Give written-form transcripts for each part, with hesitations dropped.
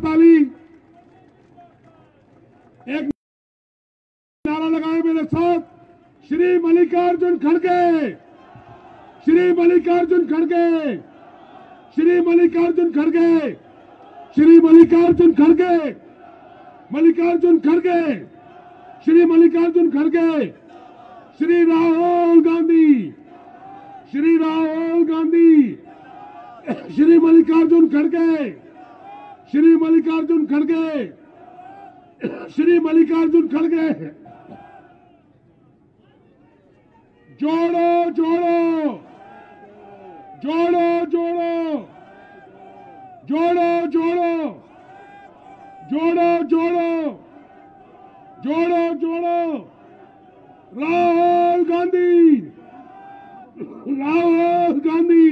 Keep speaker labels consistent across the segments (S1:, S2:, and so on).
S1: ताली। एक नारा लगाए मेरे साथ, श्री मल्लिकार्जुन खड़गे, श्री मल्लिकार्जुन खड़गे, श्री मल्लिकार्जुन खड़गे, श्री मल्लिकार्जुन खड़गे, मल्लिकार्जुन खड़गे, श्री मल्लिकार्जुन खड़गे, श्री राहुल गांधी, श्री राहुल गांधी, श्री मल्लिकार्जुन खड़गे, श्री मल्लिकार्जुन खड़गे, श्री मल्लिकार्जुन खड़गे। जोड़ो जोड़ो, जोड़ो जोड़ो, जोड़ो जोड़ो, जोड़ो जोड़ो, जोड़ो जोड़ो, राहुल गांधी, राहुल गांधी,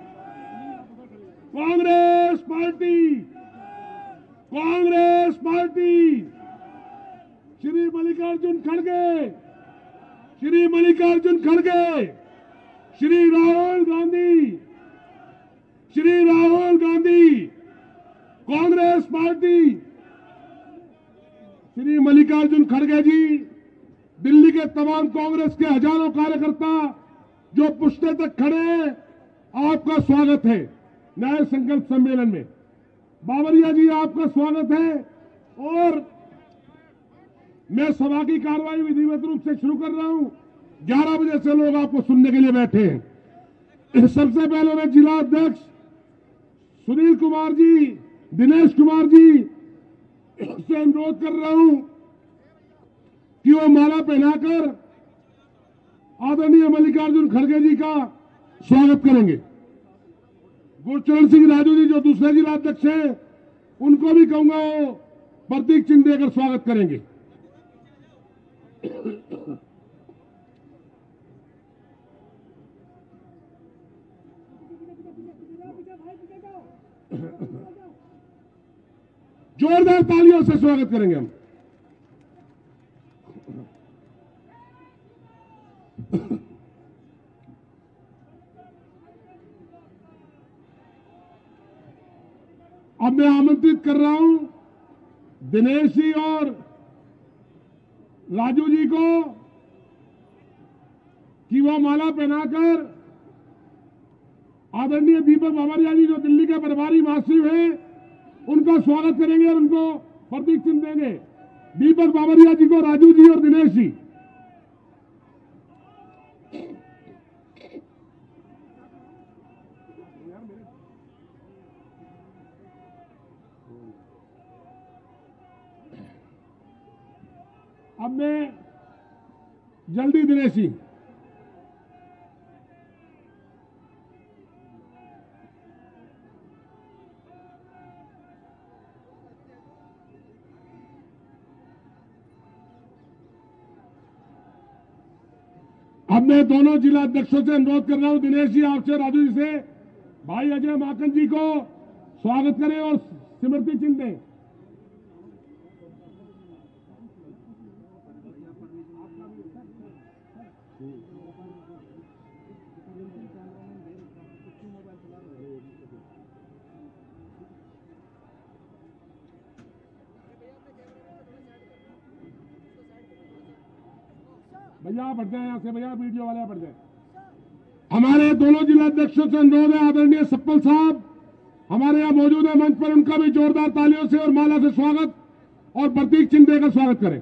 S1: कांग्रेस पार्टी, कांग्रेस पार्टी, श्री मल्लिकार्जुन खड़गे, श्री मल्लिकार्जुन खड़गे, श्री राहुल गांधी, श्री राहुल गांधी, कांग्रेस पार्टी। श्री मल्लिकार्जुन खड़गे जी, दिल्ली के तमाम कांग्रेस के हजारों कार्यकर्ता जो पुश्ते तक खड़े हैं, आपका स्वागत है नए संकल्प सम्मेलन में। बावरिया जी, आपका स्वागत है। और मैं सभा की कार्रवाई विधिवत रूप से शुरू कर रहा हूं। 11 बजे से लोग आपको सुनने के लिए बैठे हैं। सबसे पहले मैं जिला अध्यक्ष सुनील कुमार जी, दिनेश कुमार जी से अनुरोध कर रहा हूं कि वो माला पहनाकर आदरणीय मल्लिकार्जुन खड़गे जी का स्वागत करेंगे। गुरचरण सिंह राजू जी जो दूसरे जिला अध्यक्ष हैं, उनको भी कहूंगा वो प्रतीक चिन्ह देकर स्वागत करेंगे। जोरदार तालियों से स्वागत करेंगे हम। अब मैं आमंत्रित कर रहा हूं दिनेश जी और राजू जी को कि वो माला पहनाकर आदरणीय दीपक बावरिया जी जो दिल्ली के प्रभारी महासचिव हैं, उनका स्वागत करेंगे और उनको प्रतीक चिन्ह देंगे। दीपक बावरिया जी को राजू जी और दिनेश जी। अब मैं जल्दी दिनेश जी। अब मैं दोनों जिला अध्यक्षों से अनुरोध कर रहा हूं, दिनेश जी आपसे, राजू जी से, भाई अजय माकन जी को स्वागत करें और स्मृति चिन्ह दें। भैया आप हट जाए यहां से, भैया वीडियो वाले आप हट जाए। हमारे दोनों जिला अध्यक्षों से अनुरोध है, आदरणीय सप्पल साहब हमारे यहां मौजूद है मंच पर, उनका भी जोरदार तालियों से और माला से स्वागत और प्रतीक चिन्ह देकर स्वागत करें।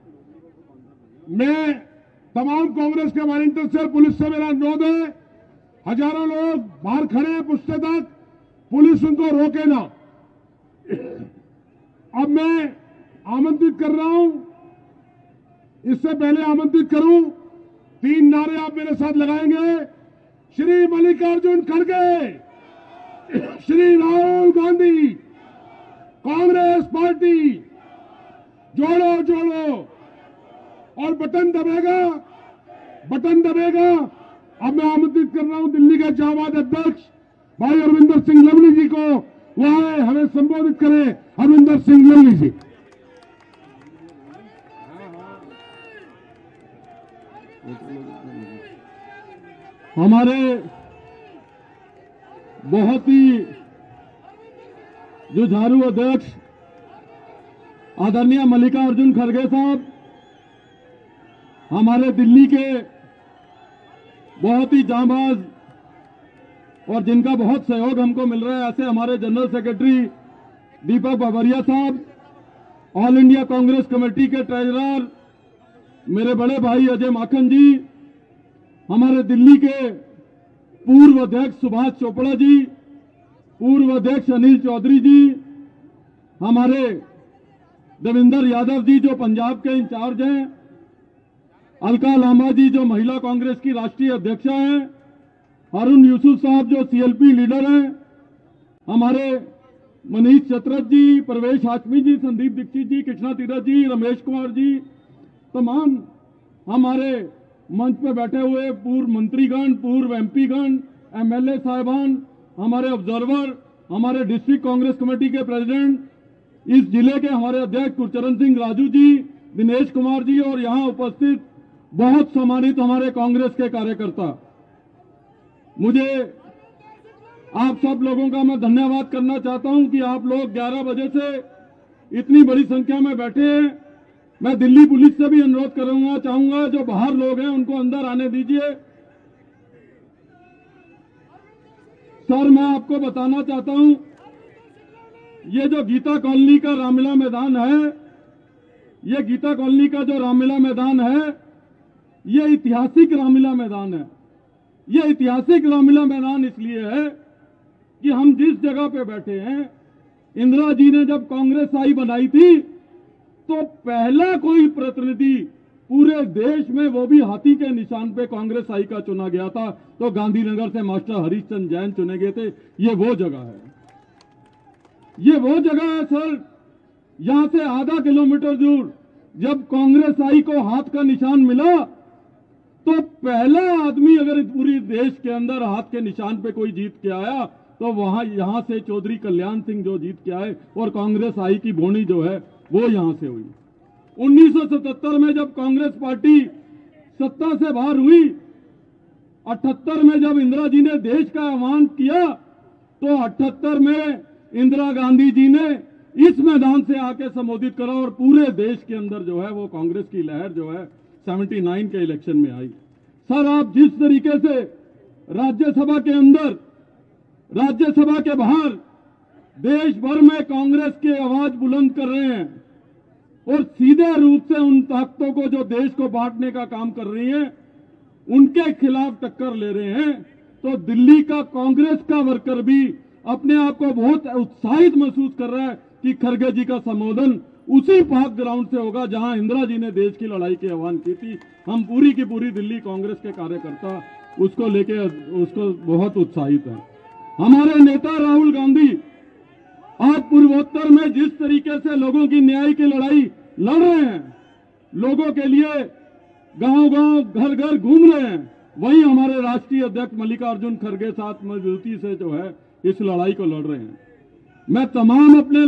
S1: मैं तमाम कांग्रेस के वॉलंटियर से और पुलिस से मेरा अनुरोध है, हजारों लोग बाहर खड़े हैं पुश्ते तक, पुलिस उनको रोके ना। अब मैं आमंत्रित कर रहा हूं, इससे पहले आमंत्रित करूं, 3 नारे आप मेरे साथ लगाएंगे। श्री मल्लिकार्जुन खड़गे, श्री राहुल गांधी, कांग्रेस पार्टी, जोड़ो जोड़ो, और बटन दबेगा, बटन दबेगा। अब मैं आमंत्रित कर रहा हूं दिल्ली के जाबाज अध्यक्ष भाई अरविंदर सिंह लवली जी को, वहां हमें संबोधित करें। अरविंदर सिंह लवली जी। हमारे बहुत ही जुझारू अध्यक्ष
S2: आदरणीय मल्लिकार्जुन खड़गे साहब, हमारे दिल्ली के बहुत ही जांबाज और जिनका बहुत सहयोग हमको मिल रहा है, ऐसे हमारे जनरल सेक्रेटरी दीपक बाबरिया साहब, ऑल इंडिया कांग्रेस कमेटी के ट्रेजरर मेरे बड़े भाई अजय माखन जी, हमारे दिल्ली के पूर्व अध्यक्ष सुभाष चोपड़ा जी, पूर्व अध्यक्ष अनिल चौधरी जी, हमारे देवेंद्र यादव जी जो पंजाब के इंचार्ज हैं, अलका लांबा जी जो महिला कांग्रेस की राष्ट्रीय अध्यक्षा हैं, हारून यूसुफ साहब जो सीएलपी लीडर हैं, हमारे मनीष चतरथ जी, परवेश हाशमी जी, संदीप दीक्षित जी, कृष्णा तीरथ जी, रमेश कुमार जी, तमाम हमारे मंच पे बैठे हुए पूर्व मंत्रीगण, पूर्व एमपीगण, एमएलए साहिबान, हमारे ऑब्जर्वर, हमारे डिस्ट्रिक्ट कांग्रेस कमेटी के प्रेसिडेंट, इस जिले के हमारे अध्यक्ष गुरचरण सिंह राजू जी, दिनेश कुमार जी और यहां उपस्थित बहुत सम्मानित हमारे कांग्रेस के कार्यकर्ता, मुझे आप सब लोगों का मैं धन्यवाद करना चाहता हूं कि आप लोग 11 बजे से इतनी बड़ी संख्या में बैठे हैं। मैं दिल्ली पुलिस से भी अनुरोध करूंगा, चाहूंगा जो बाहर लोग हैं उनको अंदर आने दीजिए। सर, मैं आपको बताना चाहता हूं, ये जो गीता कॉलोनी का रामलीला मैदान है, ये गीता कॉलोनी का जो रामलीला मैदान है, ये ऐतिहासिक रामलीला मैदान है। ये ऐतिहासिक रामलीला मैदान इसलिए है कि हम जिस जगह पे बैठे हैं, इंदिरा जी ने जब कांग्रेस आई बनाई थी तो पहला कोई प्रतिनिधि पूरे देश में, वो भी हाथी के निशान पे कांग्रेस आई का चुना गया था, तो गांधीनगर से मास्टर हरीशचंद्र जैन चुने गए थे। ये वो जगह है, ये वो जगह है सर। यहां से आधा किलोमीटर दूर जब कांग्रेस आई को हाथ का निशान मिला तो पहला आदमी अगर पूरी देश के अंदर हाथ के निशान पे कोई जीत के आया तो वहां यहां से चौधरी कल्याण सिंह जो जीत के आए, और कांग्रेस आई की बोनी जो है वो यहां से हुई। 1977 में जब कांग्रेस पार्टी सत्ता से बाहर हुई, 78 में जब इंदिरा जी ने देश का आह्वान किया, तो 78 में इंदिरा गांधी जी ने इस मैदान से आके संबोधित करा और पूरे देश के अंदर जो है वो कांग्रेस की लहर जो है 79 के इलेक्शन में आई। सर, आप जिस तरीके से राज्यसभा के अंदर, राज्यसभा के बाहर देश भर में कांग्रेस की आवाज बुलंद कर रहे हैं और सीधे रूप से उन ताकतों को जो देश को बांटने का काम कर रही हैं, उनके खिलाफ टक्कर ले रहे हैं, तो दिल्ली का कांग्रेस का वर्कर भी अपने आप को बहुत उत्साहित महसूस कर रहा है कि खड़गे जी का संबोधन उसी पाक ग्राउंड से होगा जहां इंदिरा जी ने देश की लड़ाई के आह्वान की थी। हम पूरी की पूरी दिल्ली कांग्रेस के कार्यकर्ता उसको लेके उसको बहुत उत्साहित हैं। हमारे नेता राहुल गांधी आज पूर्वोत्तर में जिस तरीके से लोगों की न्याय की लड़ाई लड़ रहे हैं, लोगों के लिए गांव-गांव, घर-घर घूम रहे हैं, वही हमारे राष्ट्रीय अध्यक्ष मल्लिकार्जुन खड़गे साथ मजबूती से जो है इस लड़ाई को लड़ रहे हैं। मैं तमाम अपने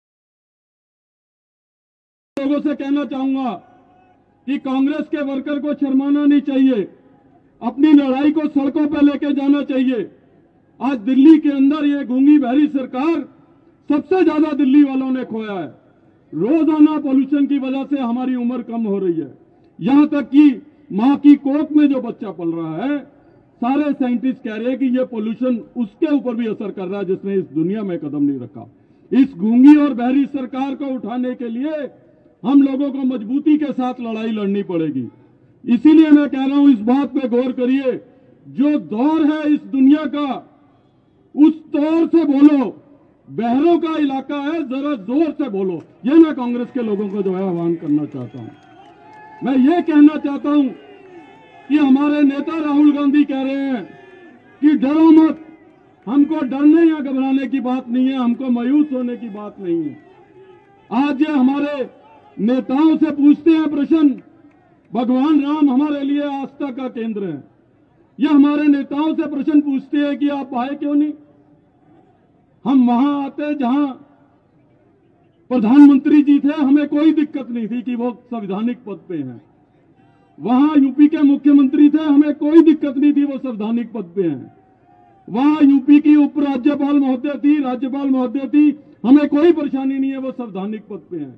S2: लोगों से कहना चाहूंगा कि कांग्रेस के वर्कर को शर्माना नहीं चाहिए, अपनी लड़ाई को सड़कों पर लेके जाना चाहिए। आज दिल्ली के अंदर ये गूंगी बहरी सरकार सबसे ज्यादा दिल्ली वालों ने खोया है। रोजाना पोल्यूशन की वजह से हमारी उम्र कम हो रही है, यहां तक कि मां की कोख में जो बच्चा पल रहा है, सारे साइंटिस्ट कह रहे हैं कि ये पोल्यूशन उसके ऊपर भी असर कर रहा है जिसने इस दुनिया में कदम नहीं रखा। इस गूंगी और बहरी सरकार को उठाने के लिए हम लोगों को मजबूती के साथ लड़ाई लड़नी पड़ेगी। इसीलिए मैं कह रहा हूं, इस बात पे गौर करिए, जो दौर है इस दुनिया का, उस दौर से बोलो। बहरों का इलाका है, जरा जोर से बोलो। ये मैं कांग्रेस के लोगों को जो है आह्वान करना चाहता हूं। मैं ये कहना चाहता हूं कि हमारे नेता राहुल गांधी कह रहे हैं कि डरो मत, हमको डरने या घबराने की बात नहीं है, हमको मायूस होने की बात नहीं है। आज ये हमारे नेताओं से पूछते हैं प्रश्न, भगवान राम हमारे लिए आस्था का केंद्र है, ये हमारे नेताओं से प्रश्न पूछते हैं कि आप आए क्यों नहीं। हम वहां आते जहां प्रधानमंत्री जी थे, हमें कोई दिक्कत नहीं थी कि वो संवैधानिक पद पे हैं। वहां यूपी के मुख्यमंत्री थे, हमें कोई दिक्कत नहीं थी वो संवैधानिक पद पे हैं। वहां यूपी की उपराज्यपाल महोदय थी, राज्यपाल महोदय थी, हमें कोई परेशानी नहीं है वो संवैधानिक पद पे हैं।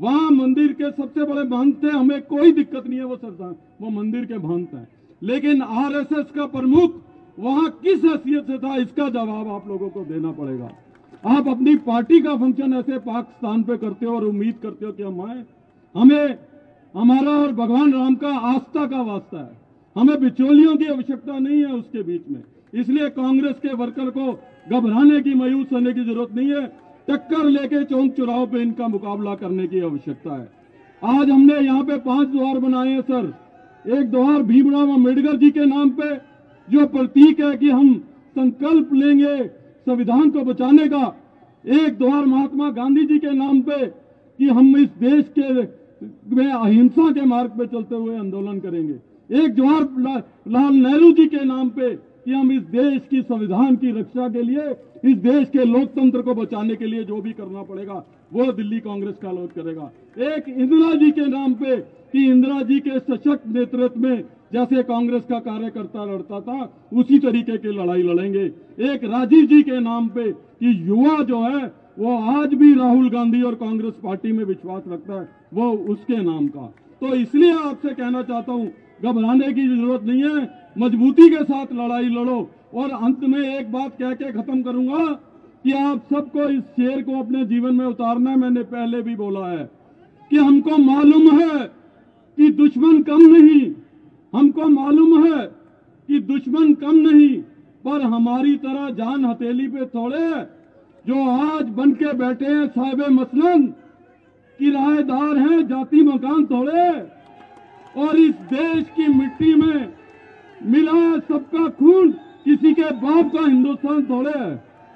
S2: वहां मंदिर के सबसे बड़े महंत थे, हमें कोई दिक्कत नहीं है, वो मंदिर के महंत हैं। लेकिन आरएसएस का प्रमुख वहां किस हैसियत से था, इसका जवाब आप लोगों को देना पड़ेगा। आप अपनी पार्टी का फंक्शन ऐसे पाकिस्तान पे करते हो और उम्मीद करते हो कि हम आए। हमें हमारा और भगवान राम का आस्था का वास्ता है, हमें बिचौलियों की आवश्यकता नहीं है उसके बीच में। इसलिए कांग्रेस के वर्कर को घबराने की, मायूस होने की जरूरत नहीं है। टक्कर लेके चौक चौराहों पे इनका मुकाबला करने की आवश्यकता है। आज हमने यहाँ पे 5 द्वार बनाए हैं सर। एक द्वार भीमराव अम्बेडकर जी के नाम पे, जो प्रतीक है कि हम संकल्प लेंगे संविधान को बचाने का। एक द्वार महात्मा गांधी जी के नाम पे कि हम इस देश के में अहिंसा के मार्ग पे चलते हुए आंदोलन करेंगे। एक द्वार लाल नेहरू जी के नाम पे कि हम इस देश की संविधान की रक्षा के लिए, इस देश के लोकतंत्र को बचाने के लिए जो भी करना पड़ेगा वो दिल्ली कांग्रेस का लोग करेगा। एक इंदिरा जी के नाम पे कि इंदिरा जी के सशक्त नेतृत्व में जैसे कांग्रेस का कार्यकर्ता लड़ता था उसी तरीके की लड़ाई लड़ेंगे। एक राजीव जी के नाम पे कि युवा जो है वो आज भी राहुल गांधी और कांग्रेस पार्टी में विश्वास रखता है, वो उसके नाम का। तो इसलिए आपसे कहना चाहता हूं, घबराने की जरूरत नहीं है, मजबूती के साथ लड़ाई लड़ो। और अंत में एक बात कह के खत्म करूंगा कि आप सबको इस शेर को अपने जीवन में उतारना है। मैंने पहले भी बोला है कि हमको मालूम है कि दुश्मन कम नहीं, हमको मालूम है कि दुश्मन कम नहीं, पर हमारी तरह जान हथेली पे थोड़े जो आज बन के बैठे हैं साहिबे मसलन, किराएदार हैं जाति मकान थोड़े। और इस देश की मिट्टी में मिला है सबका खून, किसी के बाप का हिंदुस्तान थोड़े है।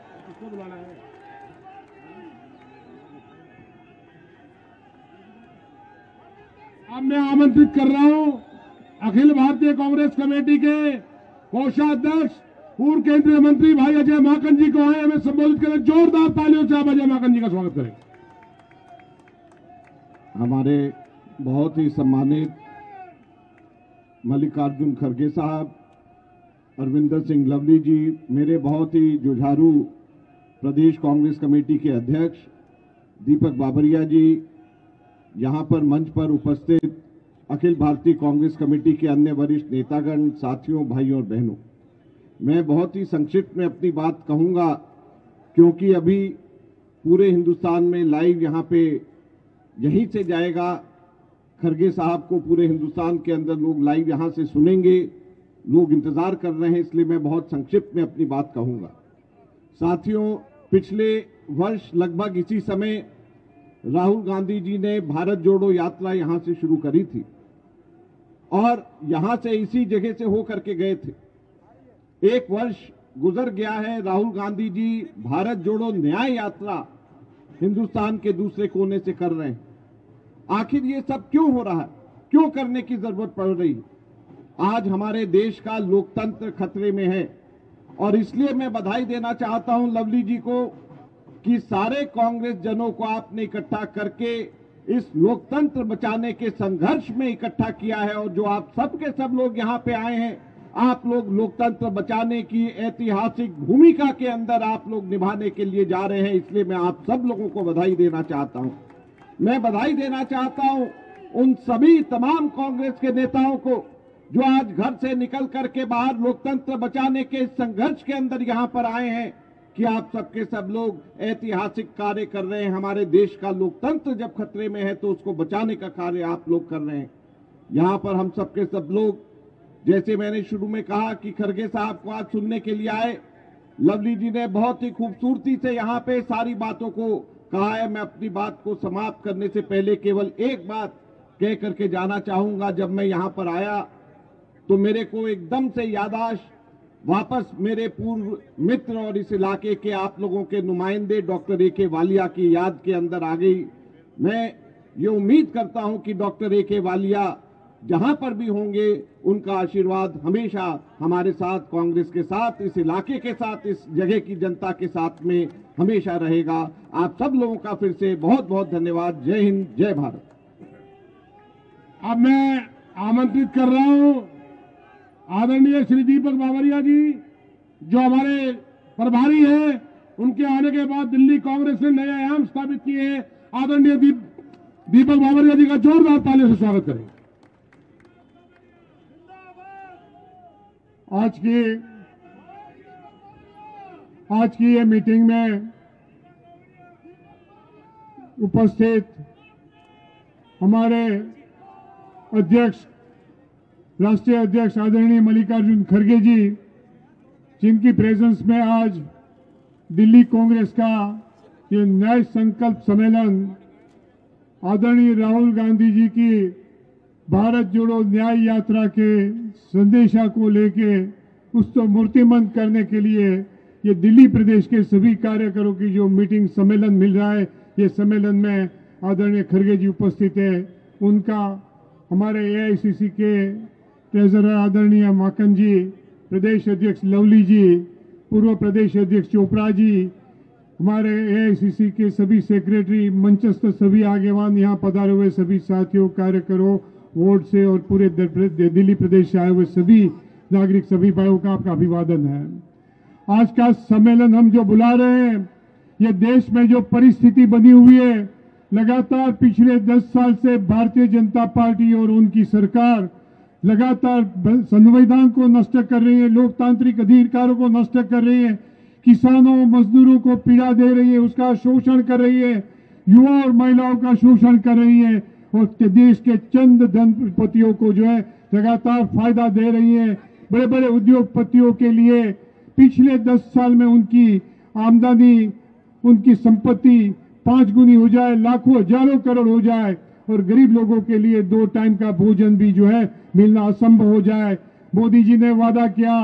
S1: अब मैं आमंत्रित कर रहा हूं अखिल भारतीय कांग्रेस कमेटी के कोषाध्यक्ष पूर्व केंद्रीय मंत्री भाई अजय माकन जी को आए हमें संबोधित करें। जोरदार तालियों से आप अजय माकन जी का स्वागत करें।
S3: हमारे बहुत ही सम्मानित मल्लिकार्जुन खड़गे साहब, अरविंदर सिंह लवली जी, मेरे बहुत ही जुझारू प्रदेश कांग्रेस कमेटी के अध्यक्ष दीपक बाबरिया जी, यहां पर मंच पर उपस्थित अखिल भारतीय कांग्रेस कमेटी के अन्य वरिष्ठ नेतागण, साथियों, भाइयों और बहनों, मैं बहुत ही संक्षिप्त में अपनी बात कहूंगा क्योंकि अभी पूरे हिंदुस्तान में लाइव यहां पे यहीं से जाएगा। खड़गे साहब को पूरे हिंदुस्तान के अंदर लोग लाइव यहां से सुनेंगे, लोग इंतजार कर रहे हैं, इसलिए मैं बहुत संक्षिप्त में अपनी बात कहूंगा। साथियों, पिछले वर्ष लगभग इसी समय राहुल गांधी जी ने भारत जोड़ो यात्रा यहां से शुरू करी थी और यहां से इसी जगह से होकर के गए थे। एक वर्ष गुजर गया है, राहुल गांधी जी भारत जोड़ो न्याय यात्रा हिंदुस्तान के दूसरे कोने से कर रहे हैं। आखिर ये सब क्यों हो रहा है, क्यों करने की जरूरत पड़ रही है? आज हमारे देश का लोकतंत्र खतरे में है और इसलिए मैं बधाई देना चाहता हूं लवली जी को कि सारे कांग्रेस जनों को आपने इकट्ठा करके इस लोकतंत्र बचाने के संघर्ष में इकट्ठा किया है। और जो आप सब के सब लोग यहां पे आए हैं, आप लोग लोकतंत्र बचाने की ऐतिहासिक भूमिका के अंदर आप लोग निभाने के लिए जा रहे हैं, इसलिए मैं आप सब लोगों को बधाई देना चाहता हूं। मैं बधाई देना चाहता हूं उन सभी तमाम कांग्रेस के नेताओं को जो आज घर से निकल करके बाहर लोकतंत्र बचाने के संघर्ष के अंदर यहां पर आए हैं कि आप सबके सब लोग ऐतिहासिक कार्य कर रहे हैं। हमारे देश का लोकतंत्र जब खतरे में है तो उसको बचाने का कार्य आप लोग कर रहे हैं। यहां पर हम सबके सब लोग, जैसे मैंने शुरू में कहा कि खड़गे साहब को आज सुनने के लिए आए, लवली जी ने बहुत ही खूबसूरती से यहां पे सारी बातों को कहा है। मैं अपनी बात को समाप्त करने से पहले केवल एक बात कह करके जाना चाहूंगा। जब मैं यहां पर आया तो मेरे को एकदम से याददाश्त वापस मेरे पूर्व मित्र और इस इलाके के आप लोगों के नुमाइंदे डॉक्टर ए.के. वालिया की याद के अंदर आ गई। मैं ये उम्मीद करता हूं कि डॉक्टर ए.के. वालिया जहां पर भी होंगे उनका आशीर्वाद हमेशा हमारे साथ, कांग्रेस के साथ, इस इलाके के साथ, इस जगह की जनता के साथ में हमेशा रहेगा। आप सब लोगों का फिर से बहुत बहुत धन्यवाद। जय हिंद, जय भारत।
S1: अब मैं आमंत्रित कर रहा हूं आदरणीय श्री दीपक बाबरिया जी, जो हमारे प्रभारी हैं। उनके आने के बाद दिल्ली कांग्रेस ने नए आयाम स्थापित किए हैं। आदरणीय दीपक बाबरिया जी का जोरदार ताली से स्वागत करें। आज की ये मीटिंग में उपस्थित हमारे अध्यक्ष, राष्ट्रीय अध्यक्ष आदरणीय मल्लिकार्जुन खड़गे जी, जिनकी प्रेजेंस में आज दिल्ली कांग्रेस का ये न्याय संकल्प सम्मेलन आदरणीय राहुल गांधी जी की भारत जोड़ो न्याय यात्रा के संदेशा को लेके उसको मूर्तिमंत करने के लिए ये दिल्ली प्रदेश के सभी कार्यकरों की जो मीटिंग सम्मेलन मिल रहा है, ये सम्मेलन में आदरणीय खड़गे जी उपस्थित है। उनका हमारे एआईसीसी के ट्रेजरर आदरणीय माकन जी, प्रदेश अध्यक्ष लवली जी, पूर्व प्रदेश अध्यक्ष चोपड़ा जी, हमारे एआईसीसी के सभी सेक्रेटरी, मंचस्थ सभी आगेवान, यहाँ पधारे हुए सभी साथियों, कार्यकरों, वार्ड से और पूरे दिल्ली प्रदेश से आए हुए सभी नागरिक, सभी भाइयों का आपका अभिवादन है। आज का सम्मेलन हम जो बुला रहे हैं, ये देश में जो परिस्थिति बनी हुई है, लगातार पिछले 10 साल से भारतीय जनता पार्टी और उनकी सरकार लगातार संविधान को नष्ट कर रही है, लोकतांत्रिक अधिकारों को नष्ट कर रही है, किसानों मजदूरों को पीड़ा दे रही है, उसका शोषण कर रही है, युवा और महिलाओं का शोषण कर रही है और देश के चंद धनपतियों को जो है लगातार फायदा दे रही है। बड़े बड़े उद्योगपतियों के लिए पिछले 10 साल में उनकी आमदनी, उनकी संपत्ति 5 गुनी हो जाए, लाखों हजारों करोड़ हो जाए और गरीब लोगों के लिए 2 टाइम का भोजन भी जो है मिलना असंभव हो जाए। मोदी जी ने वादा किया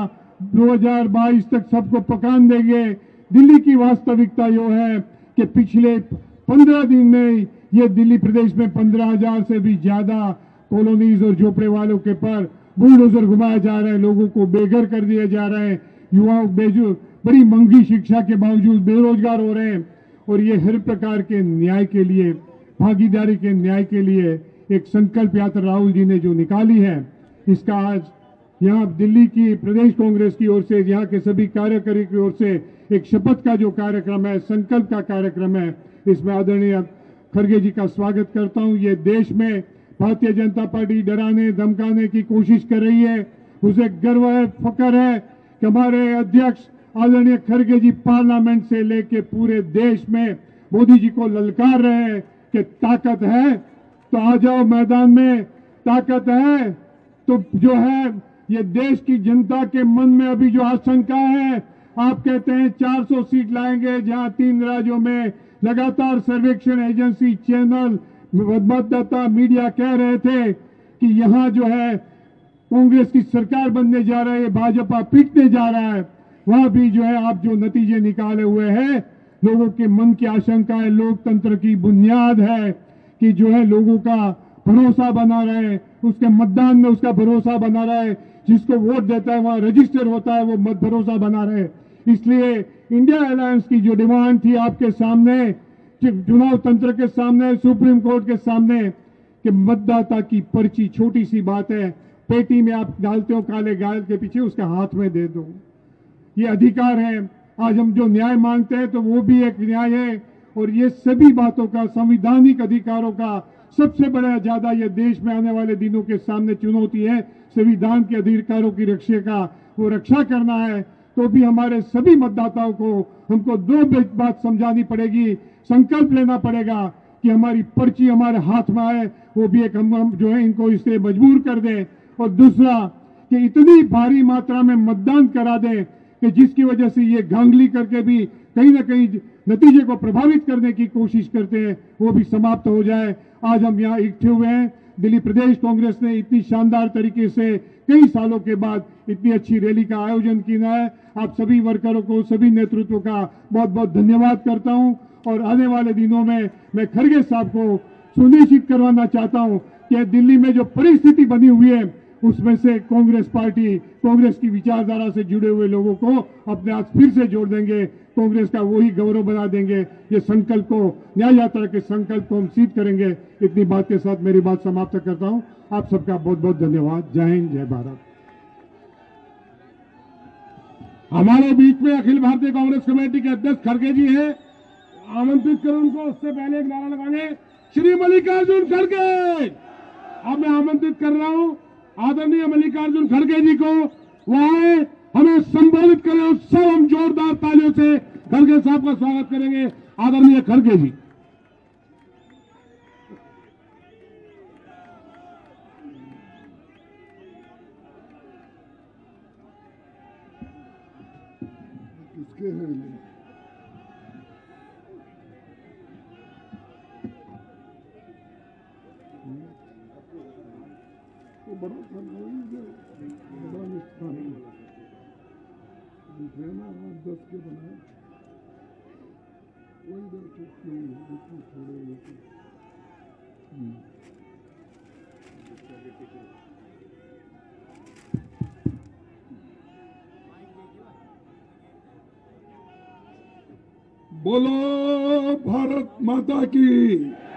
S1: 2022 तक सबको पकान देंगे। दिल्ली की वास्तविकता यो है कि पिछले 15 दिन में ये दिल्ली प्रदेश में 15,000 से भी ज्यादा कॉलोनीज और झोपड़े वालों के पर बुलडोजर घुमाया जा रहा है, लोगों को बेघर कर दिया जा रहा है, युवाओं बड़ी महंगी शिक्षा के बावजूद बेरोजगार हो रहे हैं। और ये हर प्रकार के न्याय के लिए, भागीदारी के न्याय के लिए एक संकल्प यात्रा राहुल जी ने जो निकाली है, इसका आज यहाँ दिल्ली की प्रदेश कांग्रेस की ओर से, यहाँ के सभी कार्यकर्ताओं की ओर से एक शपथ का जो कार्यक्रम है, संकल्प का कार्यक्रम है, इसमें आदरणीय खड़गे जी का स्वागत करता हूँ। ये देश में भारतीय जनता पार्टी डराने धमकाने की कोशिश कर रही है, उसे गर्व है, फख्र है कि हमारे अध्यक्ष आदरणीय खड़गे जी पार्लियामेंट से लेके पूरे देश में मोदी जी को ललकार रहे हैं कि ताकत है तो आ जाओ मैदान में, ताकत है तो जो है ये देश की जनता के मन में अभी जो आशंका है, आप कहते हैं 400 सीट लाएंगे, जहां 3 राज्यों में लगातार सर्वेक्षण एजेंसी, चैनल, मतदाता, मीडिया कह रहे थे कि यहां जो है कांग्रेस की सरकार बनने जा रही है, भाजपा पीटने जा रहा है, वहां भी जो है आप जो नतीजे निकाले हुए हैं, लोगों के मन की आशंका है, लोकतंत्र की बुनियाद है कि जो है लोगों का भरोसा बना रहे, उसके मतदान में उसका भरोसा बना रहे, जिसको वोट देता है वहां रजिस्टर होता है, वो मत भरोसा बना रहे। इसलिए इंडिया अलायंस की जो डिमांड थी आपके सामने, चुनाव तंत्र के सामने, सुप्रीम कोर्ट के सामने, कि मतदाता की पर्ची छोटी सी बात है, पेटी में आप डालते हो काले गाय के पीछे, उसके हाथ में दे दो, ये अधिकार है। आज हम जो न्याय मांगते हैं तो वो भी एक न्याय है और ये सभी बातों का, संवैधानिक अधिकारों का सबसे बड़ा ज्यादा ये देश में आने वाले दिनों के सामने चुनौती है, संविधान के अधिकारों की रक्षा का, वो रक्षा करना है। तो भी हमारे सभी मतदाताओं को हमको 2 बात समझानी पड़ेगी, संकल्प लेना पड़ेगा कि हमारी पर्ची हमारे हाथ में आए, वो भी एक हम जो है इनको इसलिए मजबूर कर दें। और दूसरा कि इतनी भारी मात्रा में मतदान करा दें कि जिसकी वजह से ये गांगली करके भी कहीं ना कहीं नतीजे को प्रभावित करने की कोशिश करते हैं, वो भी समाप्त हो जाए। आज हम यहाँ इकट्ठे हुए हैं, दिल्ली प्रदेश कांग्रेस ने इतनी शानदार तरीके से कई सालों के बाद इतनी अच्छी रैली का आयोजन किया है। आप सभी वर्करों को, सभी नेतृत्व का बहुत बहुत धन्यवाद करता हूं और आने वाले दिनों में मैं खड़गे साहब को सुनिश्चित करवाना चाहता हूं कि दिल्ली में जो परिस्थिति बनी हुई है उसमें से कांग्रेस पार्टी, कांग्रेस की विचारधारा से जुड़े हुए लोगों को अपने हाथ फिर से जोड़ देंगे, कांग्रेस का वही गौरव बना देंगे। ये संकल्प को, न्याय यात्रा के संकल्प को हम सिद्ध करेंगे। इतनी बात के साथ मेरी बात समाप्त करता हूं। आप सबका बहुत बहुत धन्यवाद। जय हिंद, जय भारत। हमारे बीच में अखिल भारतीय कांग्रेस कमेटी के अध्यक्ष खड़गे जी हैं, आमंत्रित करें उनको। उससे पहले एक नारा लगाएंगे, श्री मल्लिकार्जुन खड़गे। अब मैं आमंत्रित कर रहा हूं आदरणीय मल्लिकार्जुन खड़गे जी को, वो आए हमें संबोधित करें और सब हम जोरदार तालियों से खड़गे साहब का स्वागत करेंगे। आदरणीय खड़गे जी।
S4: किसके हैं? वो बड़ा स्थान है, बड़ा स्थान है, दूसरे ना 10 के बनाए, वही इधर चुटकी बिल्कुल थोड़े लेके। बोलो भारत माता की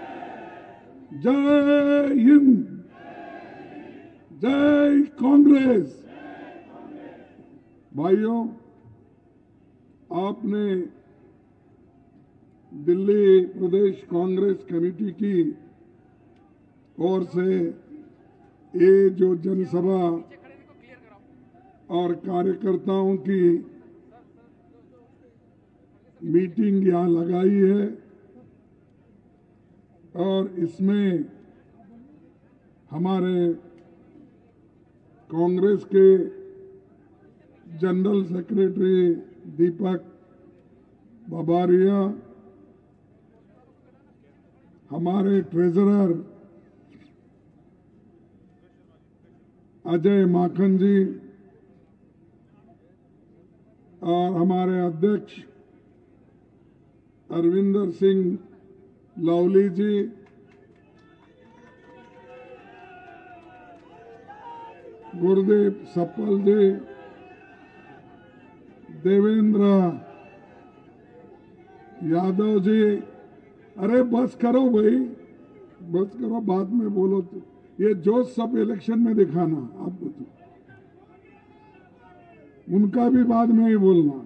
S4: जय हिंद, जय कांग्रेस। भाइयों, आपने दिल्ली प्रदेश कांग्रेस कमेटी की ओर से ये जो जनसभा और कार्यकर्ताओं की मीटिंग यहां लगाई है और इसमें हमारे कांग्रेस के जनरल सेक्रेटरी दीपक बाबरिया, हमारे ट्रेजरर अजय माखन जी और हमारे अध्यक्ष अरविंदर सिंह लवली जी, गुरदीप सप्पल जी, देवेंद्र यादव जी। अरे बस करो भाई, बस करो, बाद में बोलो। तो ये जोश सब इलेक्शन में दिखाना आपको, तो उनका भी बाद में ही बोलना।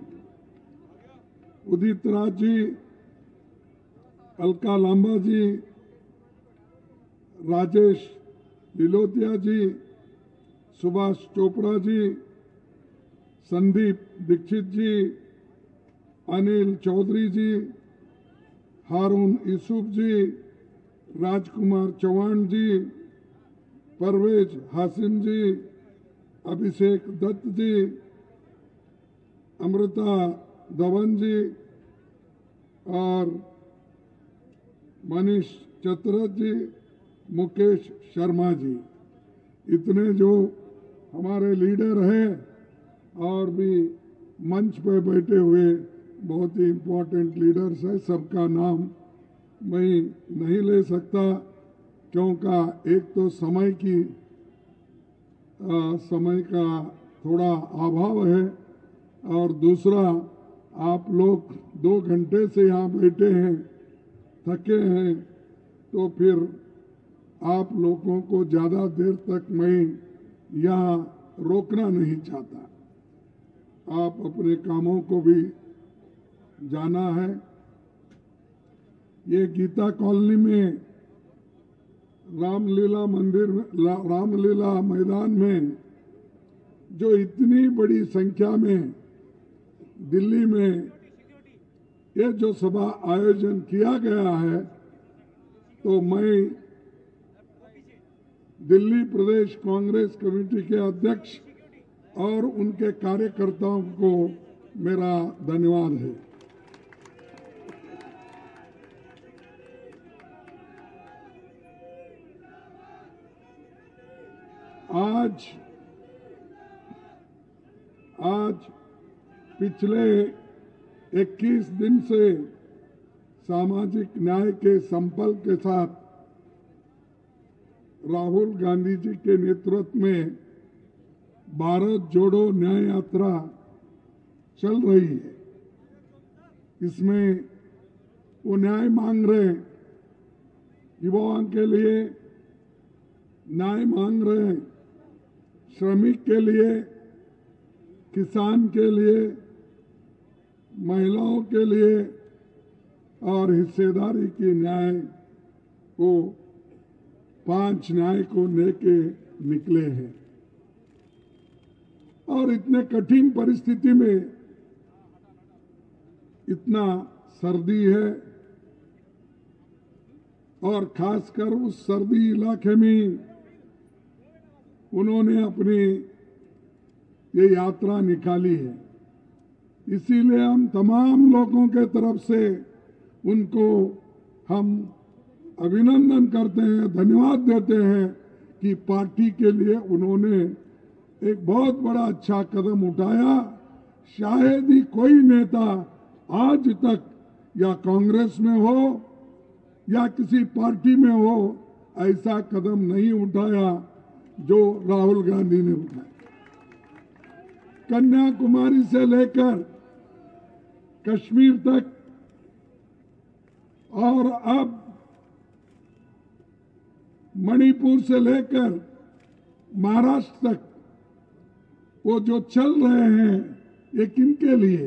S4: उदित राज जी, अलका लांबा जी, राजेश लिलोतिया जी, सुभाष चोपड़ा जी, संदीप दीक्षित जी, अनिल चौधरी जी, हारून यूसुफ जी, राजकुमार चौहान जी, परवेज हासिम जी, अभिषेक दत्त जी, अमृता धवन जी और मनीष चतरथ जी, मुकेश शर्मा जी। इतने जो हमारे लीडर हैं और भी मंच पर बैठे हुए बहुत ही इम्पोर्टेंट लीडर्स हैं, सबका नाम मैं नहीं ले सकता क्योंकि एक तो समय का थोड़ा अभाव है और दूसरा आप लोग 2 घंटे से यहाँ बैठे हैं, थके हैं, तो फिर आप लोगों को ज़्यादा देर तक मैं यहाँ रोकना नहीं चाहता। आप अपने कामों को भी जाना है। ये गीता कॉलोनी में रामलीला मंदिर, रामलीला मैदान में जो इतनी बड़ी संख्या में दिल्ली में ये जो सभा आयोजन किया गया है, तो मैं दिल्ली प्रदेश कांग्रेस कमेटी के अध्यक्ष और उनके कार्यकर्ताओं को मेरा धन्यवाद है। आज पिछले 21 दिन से सामाजिक न्याय के संकल्प के साथ राहुल गांधी जी के नेतृत्व में भारत जोड़ो न्याय यात्रा चल रही है। इसमें वो न्याय मांग रहे हैं, युवाओं के लिए न्याय मांग रहे हैं, श्रमिक के लिए, किसान के लिए, महिलाओं के लिए और हिस्सेदारी की न्याय वो 5 न्याय को लेके निकले हैं। और इतने कठिन परिस्थिति में, इतना सर्दी है और खासकर उस सर्दी इलाके में उन्होंने अपनी ये यात्रा निकाली है। इसीलिए हम तमाम लोगों के तरफ से उनको हम अभिनंदन करते हैं, धन्यवाद देते हैं कि पार्टी के लिए उन्होंने एक बहुत बड़ा अच्छा कदम उठाया। शायद ही कोई नेता आज तक या कांग्रेस में हो या किसी पार्टी में हो ऐसा कदम नहीं उठाया जो राहुल गांधी ने उठाया। कन्याकुमारी से लेकर कश्मीर तक और अब मणिपुर से लेकर महाराष्ट्र तक वो जो चल रहे हैं, ये किनके लिए?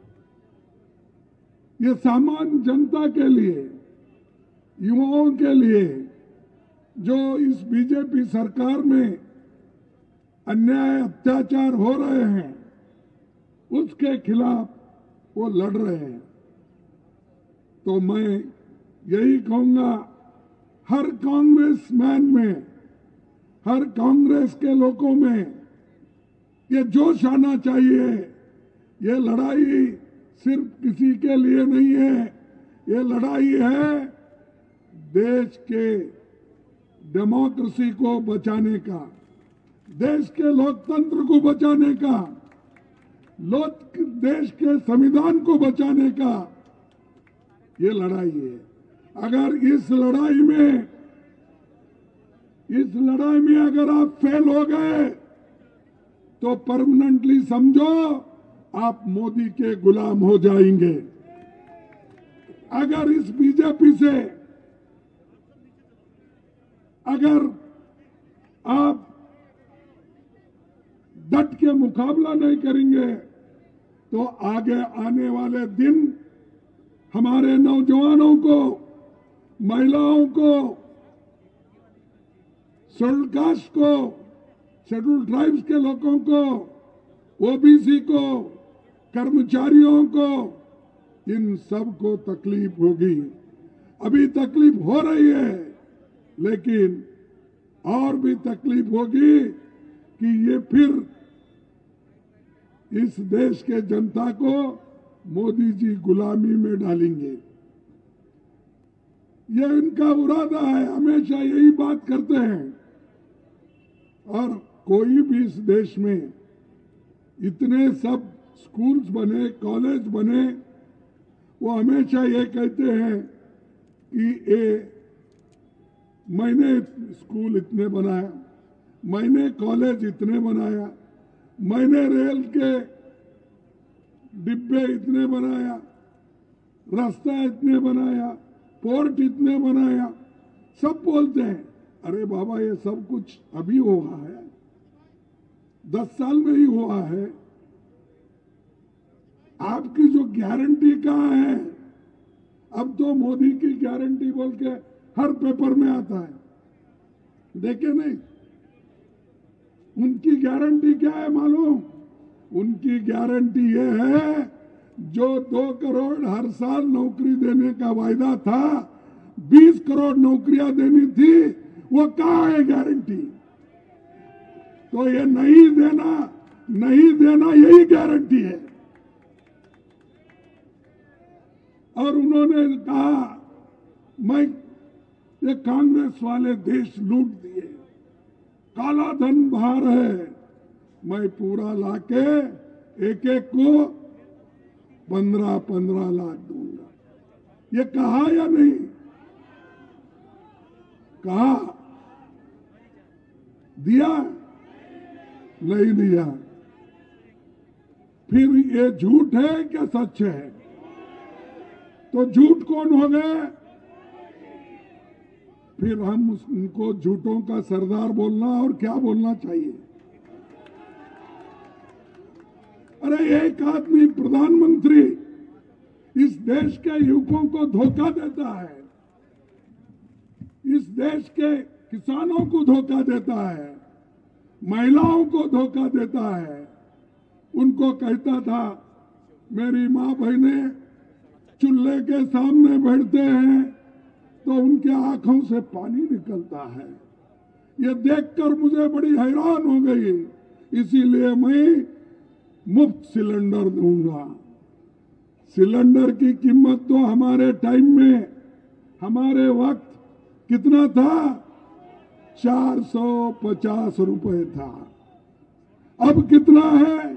S4: ये सामान्य जनता के लिए, युवाओं के लिए, जो इस बीजेपी सरकार में अन्याय अत्याचार हो रहे हैं उसके खिलाफ वो लड़ रहे हैं। तो मैं यही कहूंगा, हर कांग्रेसमैन में, हर कांग्रेस के लोगों में ये जोश आना चाहिए। ये लड़ाई सिर्फ किसी के लिए नहीं है, ये लड़ाई है देश के डेमोक्रेसी को बचाने का, देश के लोकतंत्र को बचाने का, देश के संविधान को बचाने का ये लड़ाई है। अगर इस लड़ाई में अगर आप फेल हो गए तो परमानेंटली समझो आप मोदी के गुलाम हो जाएंगे। अगर इस बीजेपी से अगर आप डट के मुकाबला नहीं करेंगे तो आगे आने वाले दिन हमारे नौजवानों को, महिलाओं को, शेड्यूल कास्ट को, शेड्यूल ट्राइब्स के लोगों को, ओबीसी को, कर्मचारियों को, इन सब को तकलीफ होगी। अभी तकलीफ हो रही है, लेकिन और भी तकलीफ होगी कि ये फिर इस देश के जनता को मोदी जी गुलामी में डालेंगे। ये इनका इरादा है, हमेशा यही बात करते हैं। और कोई भी इस देश में इतने सब स्कूल्स बने, कॉलेज बने, वो हमेशा ये कहते हैं कि मैंने स्कूल इतने बनाया, मैंने कॉलेज इतने बनाया, मैंने रेल के डिब्बे इतने बनाया, रास्ता इतने बनाया, पोर्ट इतने बनाया, सब बोलते हैं। अरे बाबा, ये सब कुछ अभी हुआ है, 10 साल में ही हुआ है। आपकी जो गारंटी कहाँ है? अब तो मोदी की गारंटी बोल के हर पेपर में आता है, देखे नहीं? उनकी गारंटी क्या है मालूम? उनकी गारंटी ये है, जो 2 करोड़ हर साल नौकरी देने का वायदा था, 20 करोड़ नौकरियां देनी थी, वो कहाँ है गारंटी? तो ये नहीं देना यही गारंटी है। और उन्होंने कहा, मैं ये कांग्रेस वाले देश लूट दिए, काला धन बाहर है, मैं पूरा लाके एक एक को 15-15 लाख दूंगा। ये कहा या नहीं कहा? दिया? नहीं दिया। फिर ये झूठ है क्या सच है? तो झूठ कौन हो गए? फिर हम उनको झूठों का सरदार बोलना और क्या बोलना चाहिए? अरे एक आदमी प्रधानमंत्री इस देश के युवकों को धोखा देता है, इस देश के किसानों को धोखा देता है, महिलाओं को धोखा देता है। उनको कहता था मेरी माँ बहनें चूल्हे के सामने बैठते हैं तो उनके आंखों से पानी निकलता है। ये देखकर मुझे बड़ी हैरान हो गई, इसीलिए मैं मुफ्त सिलेंडर दूंगा। सिलेंडर की कीमत तो हमारे टाइम में, हमारे वक्त कितना था? 450 रुपए था। अब कितना है?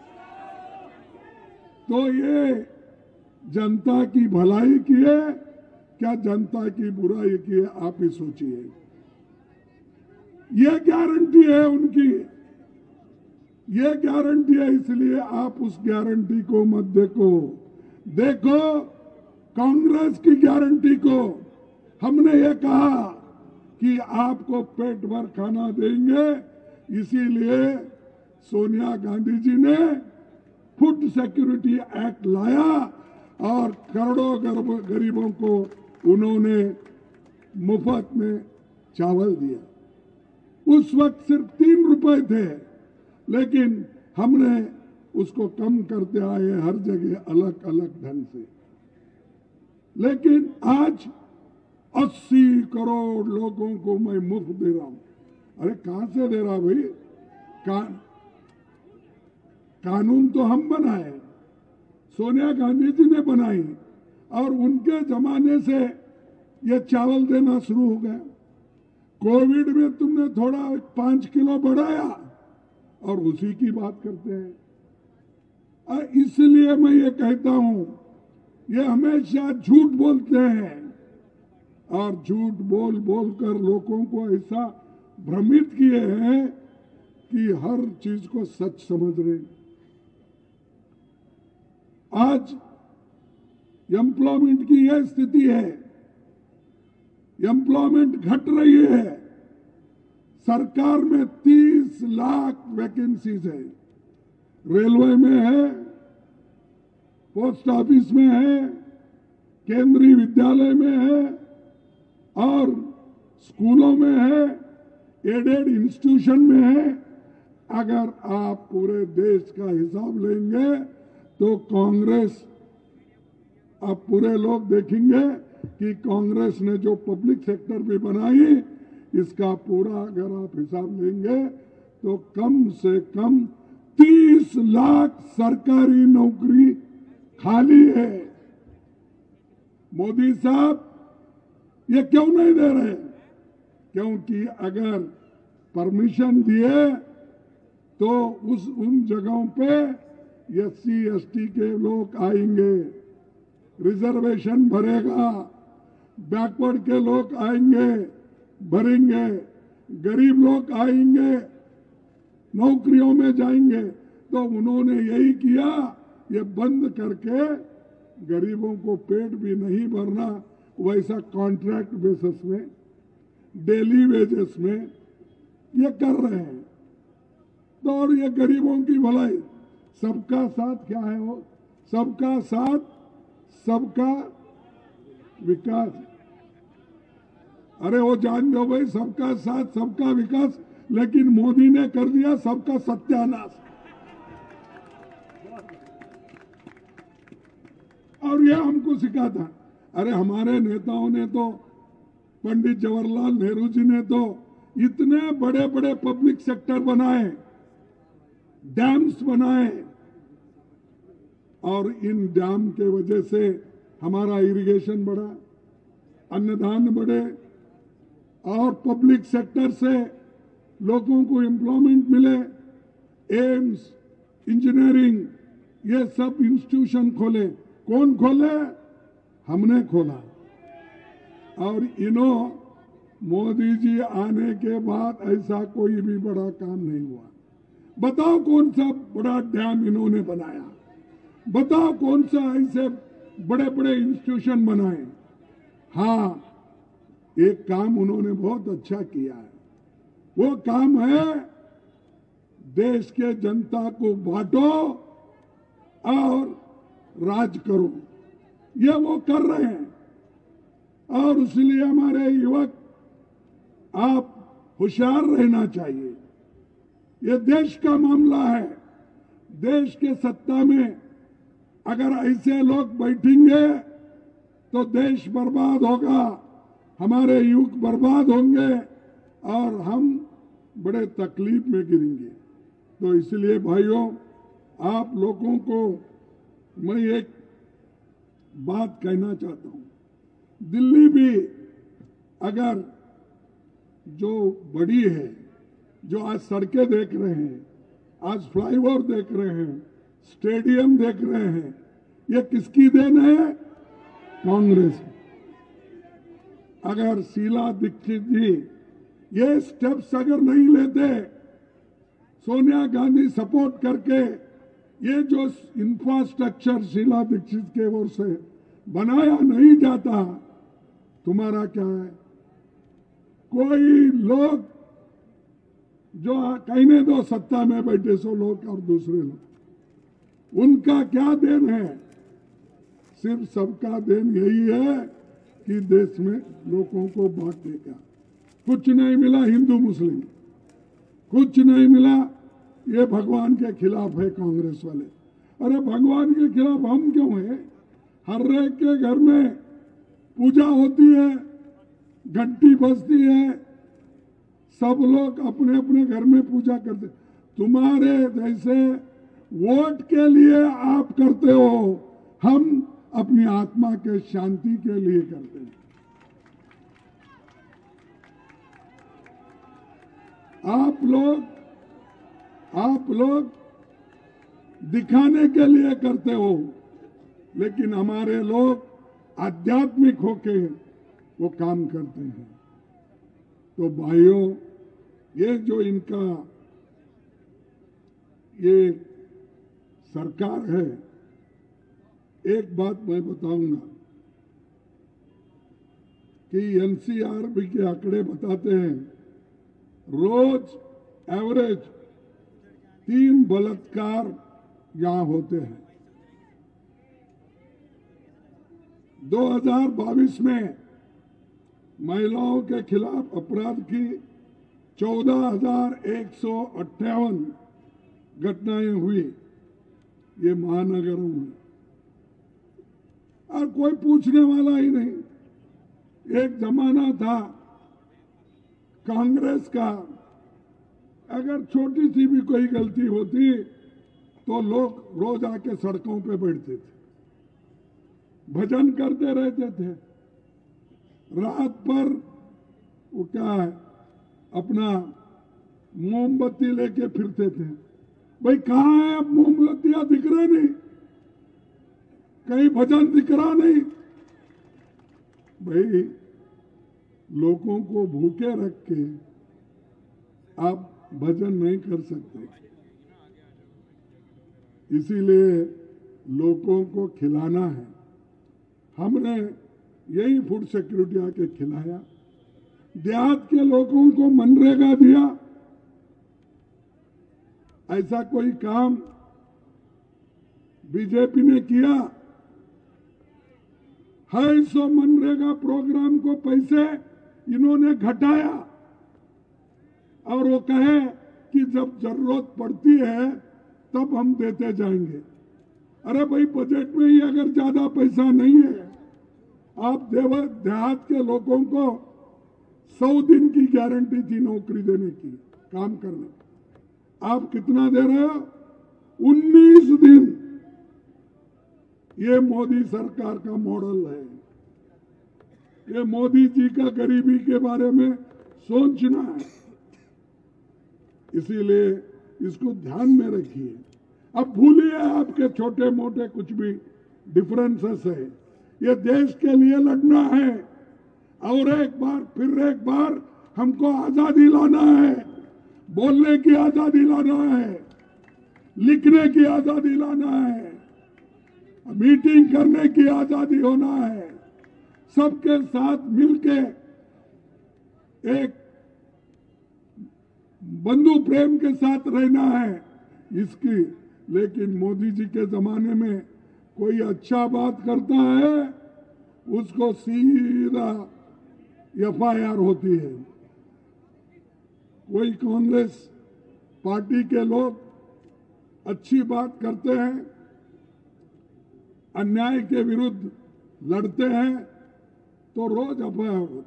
S4: तो ये जनता की भलाई की है क्या जनता की बुराई की है? आप ही सोचिए। ये गारंटी है उनकी, ये गारंटी है, इसलिए आप उस गारंटी को मत देखो कांग्रेस की गारंटी को। हमने ये कहा कि आपको पेट भर खाना देंगे, इसीलिए सोनिया गांधी जी ने फूड सिक्योरिटी एक्ट लाया और करोड़ों गरीबों को उन्होंने मुफ्त में चावल दिया। उस वक्त सिर्फ 3 रुपए थे, लेकिन हमने उसको कम करते आए हर जगह अलग अलग ढंग से। लेकिन आज 80 करोड़ लोगों को मैं मुफ्त दे रहा हूं। अरे कहां से दे रहा भाई? कानून तो हम बनाए, सोनिया गांधी जी ने बनाई, और उनके जमाने से ये चावल देना शुरू हो गया। कोविड में तुमने थोड़ा 5 किलो बढ़ाया और उसी की बात करते हैं। इसलिए मैं ये कहता हूं, ये हमेशा झूठ बोलते हैं और झूठ बोल बोल कर लोगों को ऐसा भ्रमित किए हैं कि हर चीज को सच समझ रहे। आज एम्प्लॉयमेंट की यह स्थिति है, एम्प्लॉयमेंट घट रही है। सरकार में 30 लाख वैकेंसीज है, रेलवे में है, पोस्ट ऑफिस में है, केंद्रीय विद्यालय में है और स्कूलों में है, एडेड इंस्टीट्यूशन में है। अगर आप पूरे देश का हिसाब लेंगे तो कांग्रेस, आप पूरे लोग देखेंगे कि कांग्रेस ने जो पब्लिक सेक्टर भी बनाई, इसका पूरा अगर आप हिसाब लेंगे तो कम से कम 30 लाख सरकारी नौकरी खाली है। मोदी साहब ये क्यों नहीं दे रहे? क्योंकि अगर परमिशन दिए तो उन जगहों पे SC ST के लोग आएंगे, रिजर्वेशन भरेगा, बैकवर्ड के लोग आएंगे, भरेंगे, गरीब लोग आएंगे, नौकरियों में जाएंगे। तो उन्होंने यही किया, ये बंद करके गरीबों को पेट भी नहीं भरना, वैसा कॉन्ट्रैक्ट बेसिस में, डेली वेजेस में ये कर रहे हैं। तो और ये गरीबों की भलाई, सबका साथ क्या है? वो सबका साथ सबका विकास। अरे वो जान दो भाई, सबका साथ सबका विकास, लेकिन मोदी ने कर दिया सबका सत्यानाश। और ये हमको सिखाता। अरे हमारे नेताओं ने तो, पंडित जवाहरलाल नेहरू जी ने तो इतने बड़े बड़े पब्लिक सेक्टर बनाए, डैम्स बनाए, और इन डैम के वजह से हमारा इरिगेशन बढ़ा, अन्नदान बढ़े, और पब्लिक सेक्टर से लोगों को एम्प्लॉयमेंट मिले। एम्स, इंजीनियरिंग, ये सब इंस्टीट्यूशन खोले। कौन खोले? हमने खोला। और मोदी जी आने के बाद ऐसा कोई भी बड़ा काम नहीं हुआ। बताओ कौन सा बड़ा डैम इन्होंने बनाया? बताओ कौन सा ऐसे बड़े बड़े इंस्टीट्यूशन बनाए? हाँ, एक काम उन्होंने बहुत अच्छा किया है। वो काम है देश के जनता को बांटो और राज करो। ये वो कर रहे हैं। और इसलिए हमारे युवक आप होशियार रहना चाहिए। ये देश का मामला है। देश के सत्ता में अगर ऐसे लोग बैठेंगे तो देश बर्बाद होगा, हमारे युग बर्बाद होंगे और हम बड़े तकलीफ में गिरेंगे। तो इसलिए भाइयों, आप लोगों को मैं एक बात कहना चाहता हूं। दिल्ली भी अगर जो बड़ी है, जो आज सड़कें देख रहे हैं, आज फ्लाईओवर देख रहे हैं, स्टेडियम देख रहे हैं, ये किसकी देन है? कांग्रेस। अगर शीला दीक्षित जी ये स्टेप्स अगर नहीं लेते, सोनिया गांधी सपोर्ट करके ये जो इंफ्रास्ट्रक्चर शीला दीक्षित के ओर से बनाया नहीं जाता, तुम्हारा क्या है? कोई लोग जो कहने दो सत्ता में बैठे सो लोग और दूसरे लोग, उनका क्या देन है? सिर्फ सबका देन यही है कि देश में लोगों को बांटने का। कुछ नहीं मिला हिंदू मुस्लिम, कुछ नहीं मिला। ये भगवान के खिलाफ है कांग्रेस वाले। अरे भगवान के खिलाफ हम क्यों हैं? हर एक के घर में पूजा होती है, घंटी बजती है, सब लोग अपने अपने घर में पूजा करते। तुम्हारे जैसे वोट के लिए आप करते हो, हम अपनी आत्मा के शांति के लिए करते हैं। आप लोग दिखाने के लिए करते हो, लेकिन हमारे लोग आध्यात्मिक होके वो काम करते हैं। तो भाइयों, ये जो इनका ये सरकार है, एक बात मैं बताऊंगा कि एनसीआरबी के आंकड़े बताते हैं रोज एवरेज 3 बलात्कार यहां होते हैं। 2022 में महिलाओं के खिलाफ अपराध की 14,158 घटनाएं हुई ये महानगरों में, और कोई पूछने वाला ही नहीं। एक जमाना था कांग्रेस का, अगर छोटी सी भी कोई गलती होती तो लोग रोज आके सड़कों पे बैठते थे, भजन करते रहते थे, रात पर वो क्या है अपना मोमबत्ती लेके फिरते थे। भाई कहाँ है? अब मोमबत्तियां दिख रहे नहीं, कहीं भजन दिख रहा नहीं। भाई लोगों को भूखे रख के आप भजन नहीं कर सकते, इसीलिए लोगों को खिलाना है। हमने यही फूड सिक्योरिटी आके खिलाया, देहात के लोगों को मनरेगा दिया। ऐसा कोई काम बीजेपी ने किया है? सो मनरेगा प्रोग्राम को पैसे इन्होंने घटाया और वो कहे कि जब जरूरत पड़ती है तब हम देते जाएंगे। अरे भाई, बजट में ही अगर ज्यादा पैसा नहीं है, आप देहात के लोगों को 100 दिन की गारंटी थी नौकरी देने की, काम करने, आप कितना दे रहे हो? 19 दिन। ये मोदी सरकार का मॉडल है। ये मोदी जी का गरीबी के बारे में सोचना है, इसीलिए इसको ध्यान में रखिए। अब भूलिए आपके छोटे मोटे कुछ भी डिफरेंसेस है, ये देश के लिए लड़ना है और एक बार फिर एक बार हमको आजादी लाना है। बोलने की आजादी लाना है, लिखने की आजादी लाना है, मीटिंग करने की आजादी होना है, सबके साथ मिलके एक बंधु प्रेम के साथ रहना है इसकी। लेकिन मोदी जी के जमाने में कोई अच्छा बात करता है उसको सीधा FIR होती है, वही कांग्रेस पार्टी के लोग अच्छी बात करते हैं, अन्याय के विरुद्ध लड़ते हैं तो रोज अफवाह होता।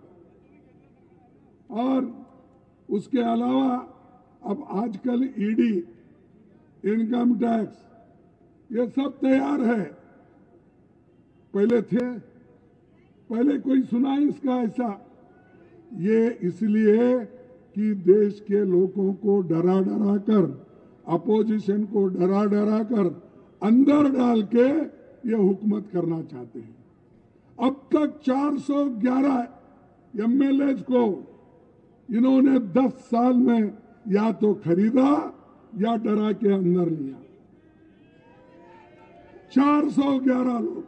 S4: और उसके अलावा अब आजकल ईडी, इनकम टैक्स, ये सब तैयार है। पहले कोई सुना इसका ऐसा? ये इसलिए कि देश के लोगों को डरा डरा कर, अपोजिशन को डरा डरा कर अंदर डाल के ये हुकूमत करना चाहते हैं। अब तक 411 एमएलएज को इन्होंने 10 साल में या तो खरीदा या डरा के अंदर लिया। 411 लोग,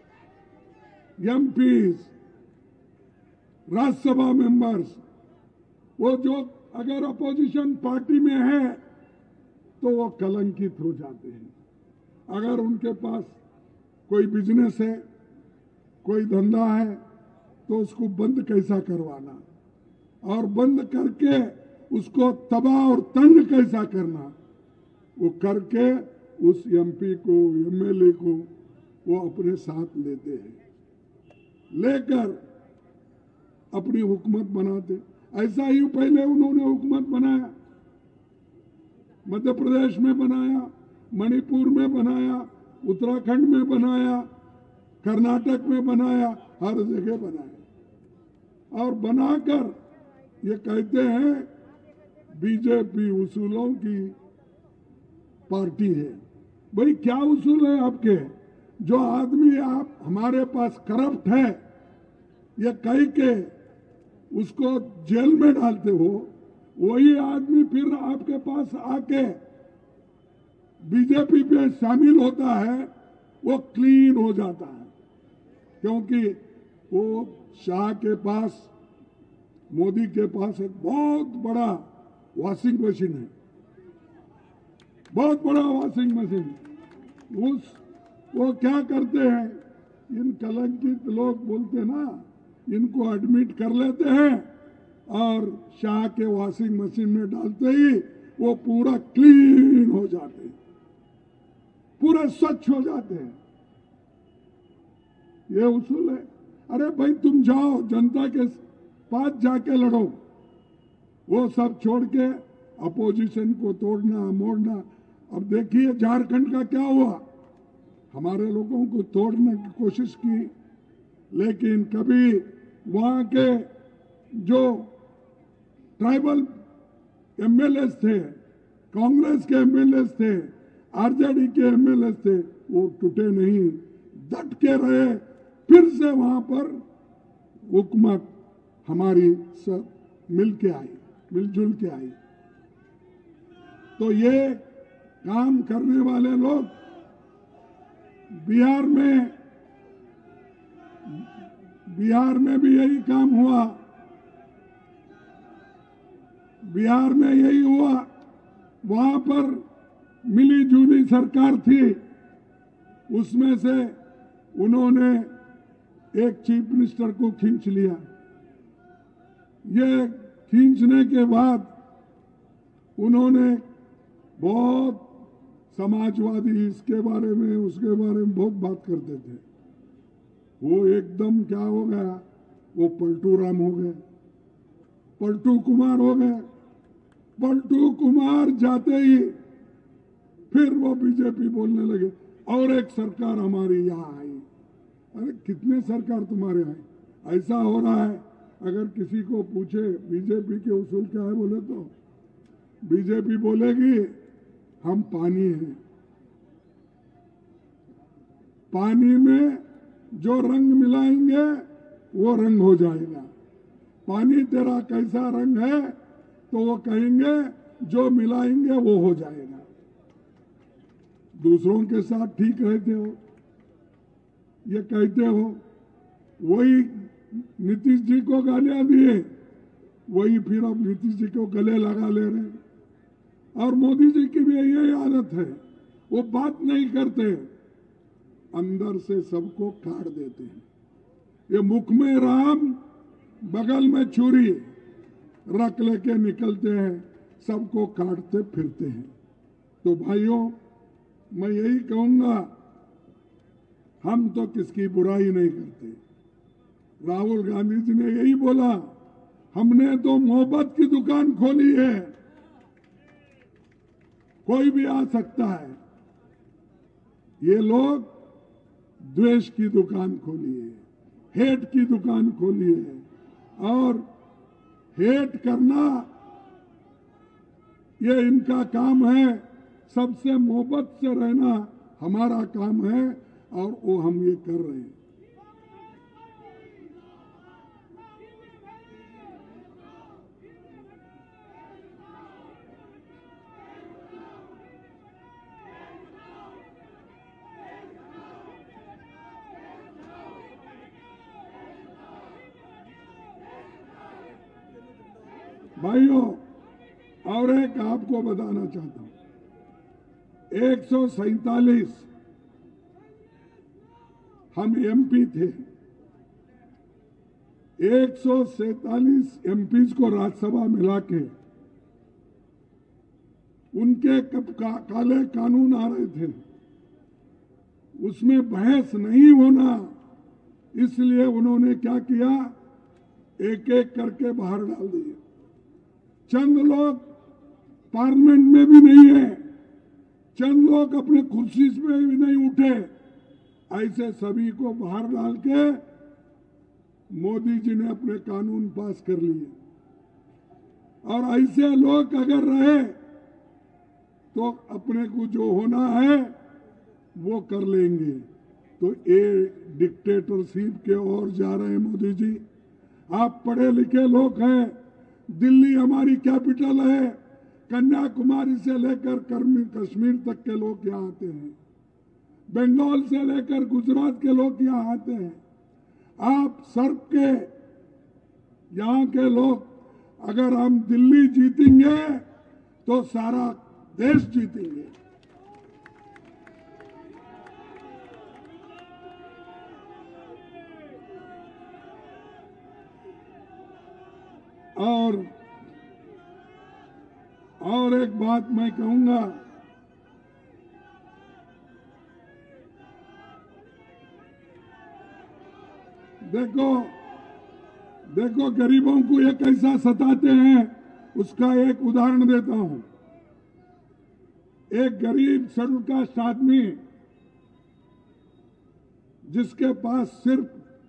S4: एमपीज, राज्यसभा मेंबर्स, वो जो अगर अपोजिशन पार्टी में है तो वो कलंकित हो जाते हैं। अगर उनके पास कोई बिजनेस है, कोई धंधा है, तो उसको बंद कैसा करवाना और बंद करके उसको तबाह और तंग कैसा करना, वो करके उस एमपी को, एमएलए को वो अपने साथ लेते हैं, लेकर अपनी हुकूमत बनाते। ऐसा ही पहले उन्होंने हुकूमत बनाया, मध्य प्रदेश में बनाया, मणिपुर में बनाया, उत्तराखंड में बनाया, कर्नाटक में बनाया, हर जगह बनाया। और बनाकर ये कहते हैं बीजेपी उसूलों की पार्टी है। भाई क्या उसूल है आपके? जो आदमी आप हमारे पास करप्ट है ये कह के उसको जेल में डालते हो, वही आदमी फिर आपके पास आके बीजेपी में शामिल होता है, वो क्लीन हो जाता है। क्योंकि वो शाह के पास, मोदी के पास एक बहुत बड़ा वॉशिंग मशीन है, बहुत बड़ा वॉशिंग मशीन। वो क्या करते हैं, इन कलंकित लोग बोलते ना, इनको एडमिट कर लेते हैं और शाह के वॉशिंग मशीन में डालते ही वो पूरा क्लीन हो जाते हैं, पूरे स्वच्छ हो जाते हैं। ये उसूल है। अरे भाई तुम जाओ जनता के पास जाके लड़ो, वो सब छोड़ के अपोजिशन को तोड़ना मोड़ना। अब देखिए झारखंड का क्या हुआ, हमारे लोगों को तोड़ने की कोशिश की, लेकिन कभी वहां के जो ट्राइबल एमएलए थे, कांग्रेस के एमएलए थे, आरजेडी के एमएलए थे, वो टूटे नहीं, डट के रहे। फिर से वहां पर हुकूमत हमारी सब मिल के आई, मिलजुल के आई। तो ये काम करने वाले लोग बिहार में भी यही काम हुआ, बिहार में यही हुआ। वहां पर मिली जुली सरकार थी, उसमें से उन्होंने एक चीफ मिनिस्टर को खींच लिया। ये खींचने के बाद उन्होंने बहुत समाजवादी इसके बारे में उसके बारे में बहुत बात करते थे। वो एकदम क्या हो गया, वो पलटू राम हो गए, पलटू कुमार हो गए। पलटू कुमार जाते ही फिर वो बीजेपी बोलने लगे और एक सरकार हमारी यहाँ आई। अरे कितने सरकार तुम्हारे आई? ऐसा हो रहा है, अगर किसी को पूछे बीजेपी के उसूल क्या है बोले तो बीजेपी बोलेगी हम पानी हैं, पानी में जो रंग मिलाएंगे वो रंग हो जाएगा। पानी तेरा कैसा रंग है तो वो कहेंगे जो मिलाएंगे वो हो जाएगा। दूसरों के साथ ठीक रहते हो, ये कहते हो, वही नीतीश जी को गालियां दिए, वही फिर अब नीतीश जी को गले लगा ले रहे हैं। और मोदी जी की भी यही आदत है, वो बात नहीं करते, अंदर से सबको काट देते हैं। ये मुख में राम बगल में छुरी रख लेके निकलते हैं सबको काटते फिरते हैं। तो भाइयों, मैं यही कहूंगा, हम तो किसकी बुराई नहीं करते। राहुल गांधी जी ने यही बोला, हमने तो मोहब्बत की दुकान खोली है, कोई भी आ सकता है। ये लोग द्वेष की दुकान खोली है, हेट की दुकान खोली है, और हेट करना ये इनका काम है। सबसे मोहब्बत से रहना हमारा काम है, और वो हम ये कर रहे हैं। भाइयों, और एक आपको बताना चाहता हूं, 147 हम एमपी थे। 147 एमपीज को राज्यसभा मिला के उनके काले कानून आ रहे थे, उसमें बहस नहीं होना, इसलिए उन्होंने क्या किया, एक एक करके बाहर डाल दिए। चंद लोग पार्लियामेंट में भी नहीं है, चंद लोग अपने कुर्सी पे भी नहीं उठे, ऐसे सभी को बाहर डाल के मोदी जी ने अपने कानून पास कर लिए। और ऐसे लोग अगर रहे तो अपने को जो होना है वो कर लेंगे। तो ये डिक्टेटरशिप के ओर जा रहे हैं मोदी जी। आप पढ़े लिखे लोग हैं, दिल्ली हमारी कैपिटल है, कन्याकुमारी से लेकर कश्मीर तक के लोग यहाँ आते हैं, बंगाल से लेकर गुजरात के लोग यहाँ आते हैं। आप सर्व के यहाँ के लोग, अगर हम दिल्ली जीतेंगे तो सारा देश जीतेंगे। और एक बात मैं कहूंगा, देखो गरीबों को ये कैसा सताते हैं, उसका एक उदाहरण देता हूं। एक गरीब शेड्यूल कास्ट आदमी जिसके पास सिर्फ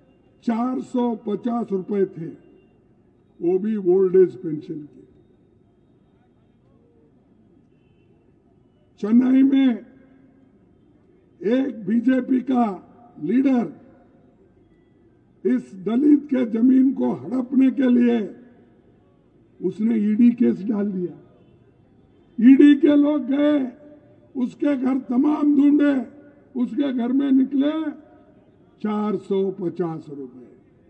S4: 450 रुपए थे, वो भी ओल्ड एज पेंशन की। चेन्नई में एक बीजेपी का लीडर इस दलित के जमीन को हड़पने के लिए उसने ईडी केस डाल दिया। ईडी के लोग गए, उसके घर तमाम ढूंढे, उसके घर में निकले 450 रुपए।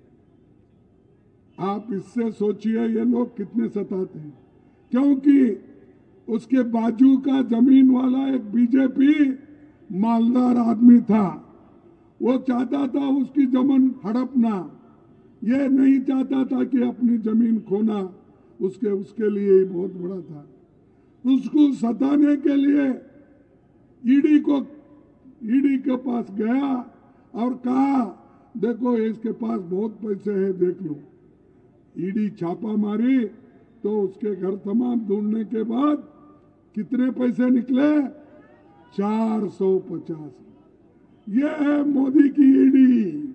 S4: आप इससे सोचिए ये लोग कितने सताते हैं, क्योंकि उसके बाजू का जमीन वाला एक बीजेपी मालदार आदमी था, वो चाहता था उसकी जमीन हड़पना, ये नहीं चाहता था कि अपनी जमीन खोना, उसके लिए ही बहुत बड़ा था। उसको सताने के लिए ईडी के पास गया और कहा, देखो इसके पास बहुत पैसे हैं, देख लो। ईडी छापा मारी तो उसके घर तमाम ढूंढने के बाद कितने पैसे निकले, 450। ये है मोदी की ईडी।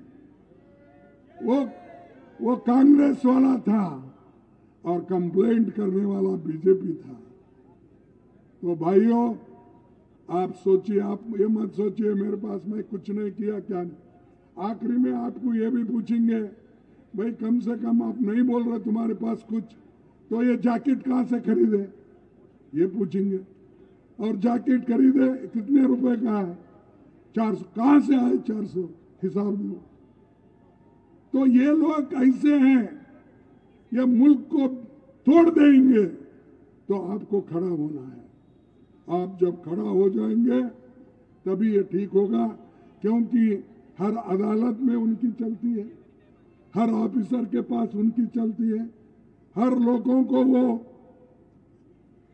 S4: वो कांग्रेस वाला था और कंप्लेंट करने वाला बीजेपी था। तो भाइयों, आप सोचिए, आप ये मत सोचिए मेरे पास मैं कुछ नहीं किया, क्या नहीं। आखिरी में आपको ये भी पूछेंगे, भाई कम से कम आप नहीं बोल रहे तुम्हारे पास कुछ, तो ये जैकेट कहां से खरीदे, ये पूछेंगे। और जैकेट खरीदे कितने रुपए का है, 400। कहां से आए 400, हिसाब दो। तो ये लोग ऐसे हैं, ये मुल्क को तोड़ देंगे। तो आपको खड़ा होना है। आप जब खड़ा हो जाएंगे तभी ये ठीक होगा, क्योंकि हर अदालत में उनकी चलती है, हर ऑफिसर के पास उनकी चलती है, हर लोगों को वो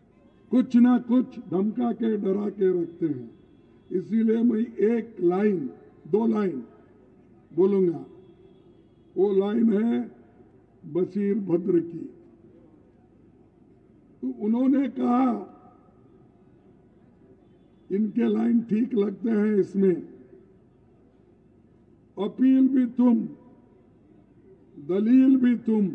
S4: कुछ ना कुछ धमका के डरा के रखते हैं। इसीलिए मैं एक लाइन, 2 लाइन बोलूंगा। वो लाइन है बशीर भद्र की। तो उन्होंने कहा, इनके लाइन ठीक लगते हैं इसमें, अपील भी तुम, दलील भी तुम,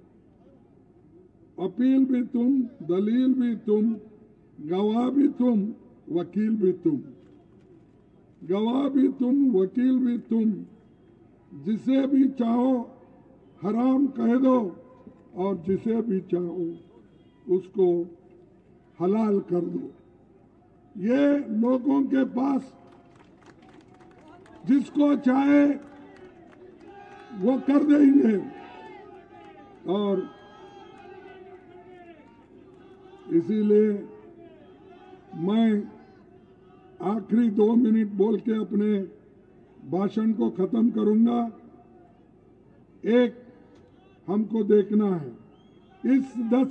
S4: अपील भी तुम, दलील भी तुम, गवाह भी तुम, वकील भी तुम। गवाह भी तुम, वकील भी तुम, जिसे भी चाहो हराम कह दो और जिसे भी चाहो उसको हलाल कर दो। ये लोगों के पास जिसको चाहे वो कर देंगे। और इसीलिए मैं आखिरी 2 मिनट बोल के अपने भाषण को खत्म करूंगा। एक हमको देखना है इस 10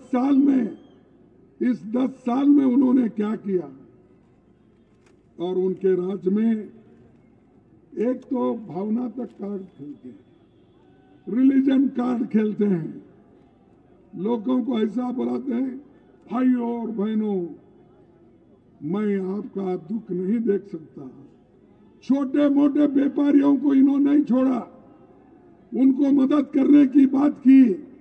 S4: साल में उन्होंने क्या किया। और उनके राज में एक तो भावनात्मक कार्ड खेलते हैं, रिलीजन कार्ड खेलते हैं, लोगों को ऐसा बुलाते हैं, भाइयों और बहनों मैं आपका दुख नहीं देख सकता। छोटे मोटे व्यापारियों को इन्होंने नहीं छोड़ा, उनको मदद करने की बात की,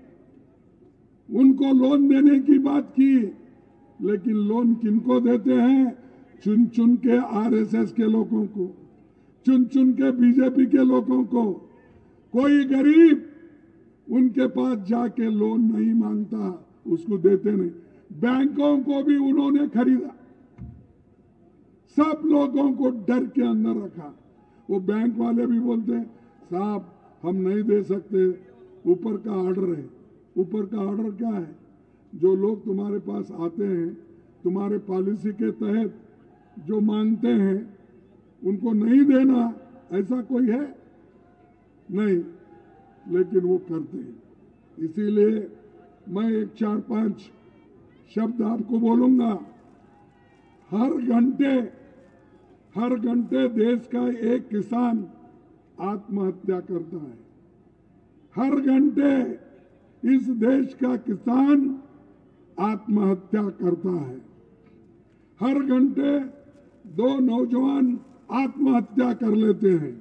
S4: उनको लोन देने की बात की। लेकिन लोन किनको देते हैं? चुन चुन के आरएसएस के लोगों को, चुन चुन के बीजेपी के लोगों को। कोई गरीब उनके पास जाके लोन नहीं मांगता, उसको देते नहीं। बैंकों को भी उन्होंने खरीदा, सब लोगों को डर के अंदर रखा। वो बैंक वाले भी बोलते हैं साहब हम नहीं दे सकते, ऊपर का ऑर्डर है। ऊपर का ऑर्डर क्या है? जो लोग तुम्हारे पास आते हैं, तुम्हारे पॉलिसी के तहत जो मांगते हैं उनको नहीं देना, ऐसा कोई है? नहीं, लेकिन वो करते हैं। इसीलिए मैं एक 4-5 शब्द आपको बोलूंगा। हर घंटे देश का एक किसान आत्महत्या करता है। हर घंटे इस देश का किसान आत्महत्या करता है। हर घंटे 2 नौजवान आत्महत्या कर लेते हैं।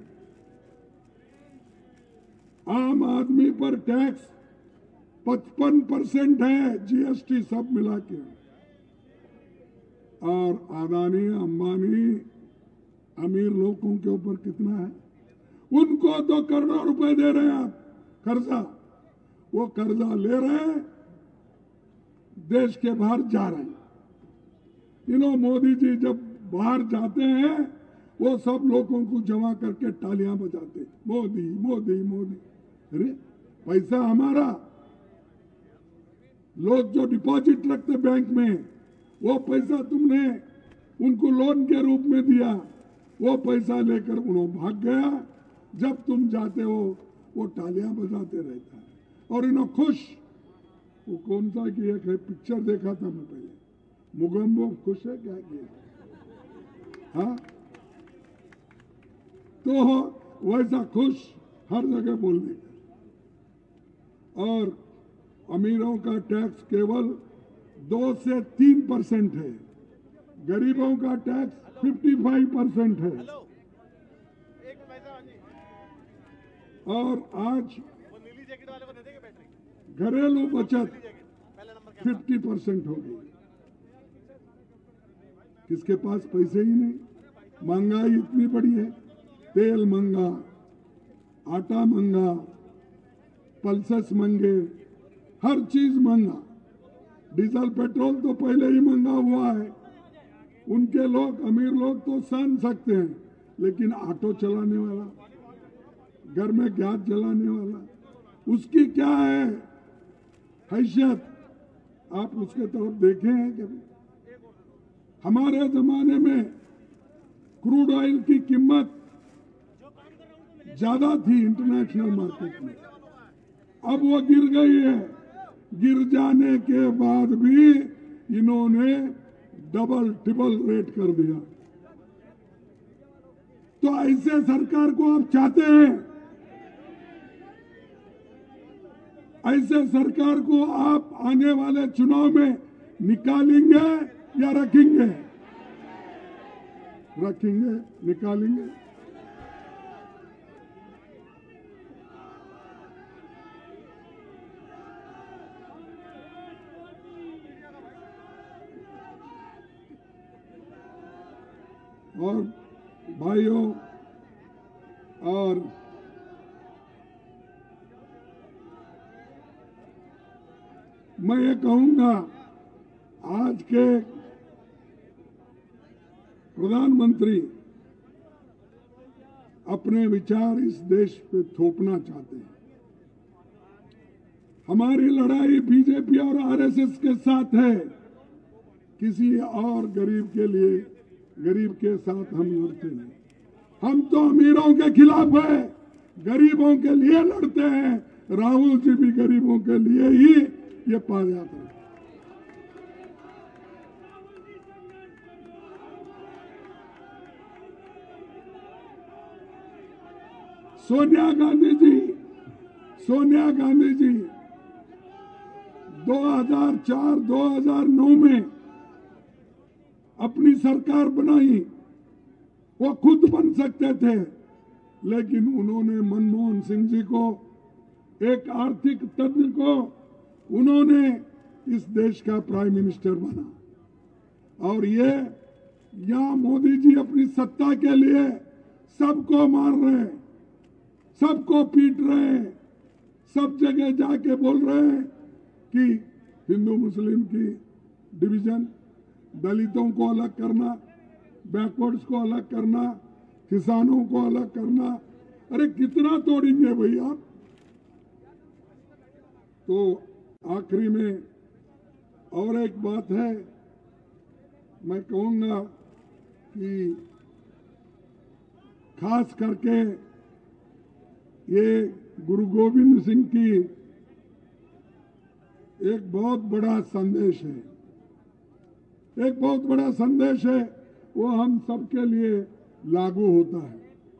S4: आम आदमी पर टैक्स 55% है, जीएसटी सब मिला के। और अदानी अंबानी अमीर लोगों के ऊपर कितना है? उनको 2 करोड़ रुपए दे रहे हैं आप कर्जा। वो कर्जा ले रहे हैं, देश के बाहर जा रहे हैं। मोदी जी जब बाहर जाते हैं वो सब लोगों को जमा करके तालियां बजाते, मोदी मोदी मोदी। अरे पैसा हमारा, लोग जो डिपॉजिट रखते बैंक में, वो पैसा तुमने उनको लोन के रूप में दिया, वो पैसा लेकर उन्होंने भाग गया। जब तुम जाते हो वो तालियां बजाते रहता है और इन्हों खुश। वो कौन सा की एक है पिक्चर देखा था मैं पहले, मुगम्बो खुश है क्या किया? हाँ, तो वैसा खुश हर जगह बोलने का। और अमीरों का टैक्स केवल 2 से 3% है, गरीबों का टैक्स 55% है। और आज घरेलू बचत 50% हो गई। किसके पास पैसे ही नहीं, महंगाई इतनी बड़ी है, तेल महंगा, आटा महंगा, पल्सेस महंगे, हर चीज महंगा। डीजल पेट्रोल तो पहले ही महंगा हुआ है। उनके लोग, अमीर लोग तो सहन सकते हैं, लेकिन ऑटो चलाने वाला, घर में गैस जलाने वाला, उसकी क्या है हैसियत? आप उसके तरफ देखे हैं कभी? हमारे जमाने में क्रूड ऑयल की कीमत ज्यादा थी इंटरनेशनल मार्केट में, अब वो गिर गई है। गिर जाने के बाद भी इन्होंने डबल ट्रिपल रेट कर दिया। तो ऐसे सरकार को आप चाहते हैं? ऐसे सरकार को आप आने वाले चुनाव में निकालेंगे या रखेंगे? रखेंगे, निकालेंगे। और भाइयों, और मैं ये कहूंगा, आज के प्रधानमंत्री अपने विचार इस देश पे थोपना चाहते हैं। हमारी लड़ाई बीजेपी और आरएसएस के साथ है, किसी और गरीब के लिए, गरीब के साथ हम लड़ते नहीं। हम तो अमीरों के खिलाफ है, गरीबों के लिए लड़ते हैं। राहुल जी भी गरीबों के लिए ही ये पादयात्रा है। सोनिया गांधी जी 2004-2009 में अपनी सरकार बनाई। वो खुद बन सकते थे, लेकिन उन्होंने मनमोहन सिंह जी को, एक आर्थिक तज्ञ को, उन्होंने इस देश का प्राइम मिनिस्टर बना। और ये यहां मोदी जी अपनी सत्ता के लिए सबको मार रहे हैं, सबको पीट रहे हैं, सब जगह जाके बोल रहे हैं कि हिंदू मुस्लिम की डिवीजन, दलितों को अलग करना, बैकवर्ड्स को अलग करना, किसानों को अलग करना। अरे कितना तोड़ेंगे भाई आप? तो आखिरी में और एक बात है, मैं कहूंगा कि खास करके ये गुरु गोविंद सिंह की एक बहुत बड़ा संदेश है, एक बहुत बड़ा संदेश है। वो हम सबके लिए लागू होता है।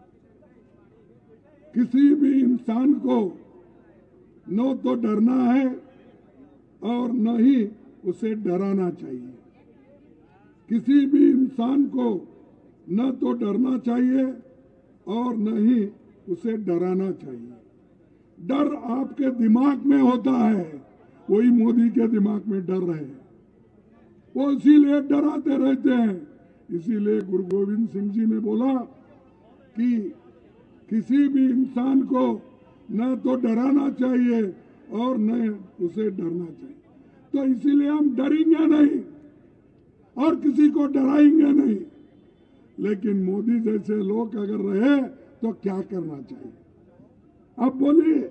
S4: किसी भी इंसान को न तो डरना है और न ही उसे डराना चाहिए। किसी भी इंसान को न तो डरना चाहिए और न ही उसे डराना चाहिए। डर आपके दिमाग में होता है, वही मोदी के दिमाग में डर है, वो इसीलिए डराते रहते हैं। इसीलिए गुरु गोविंद सिंह जी ने बोला कि किसी भी इंसान को न तो डराना चाहिए और न उसे डरना चाहिए। तो इसीलिए हम डरेंगे नहीं और किसी को डराएंगे नहीं। लेकिन मोदी जैसे लोग अगर रहे तो क्या करना चाहिए? अब बोलिए,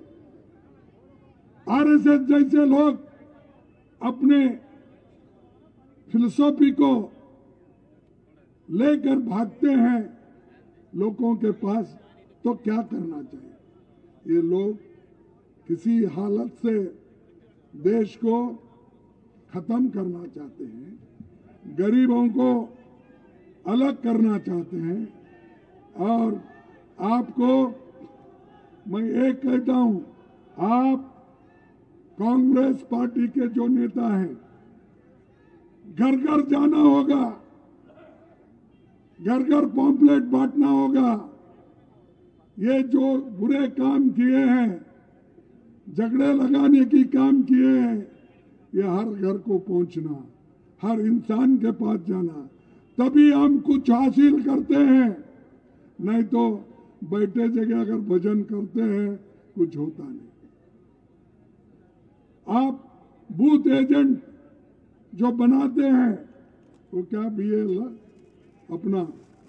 S4: आरएसएस जैसे लोग अपने फिलॉसफी को लेकर भागते हैं लोगों के पास, तो क्या करना चाहिए? ये लोग किसी हालत से देश को खत्म करना चाहते हैं, गरीबों को अलग करना चाहते हैं। और आपको मैं एक कहता हूं, आप कांग्रेस पार्टी के जो नेता हैं, घर घर जाना होगा, घर घर पॉम्पलेट बांटना होगा। ये जो बुरे काम किए हैं, झगड़े लगाने की काम किए हैं, ये हर घर को पहुंचना, हर इंसान के पास जाना, तभी हम कुछ हासिल करते हैं। नहीं तो बैठे जगह अगर भजन करते हैं, कुछ होता नहीं। आप बूथ एजेंट जो बनाते हैं, वो क्या बीएल अपना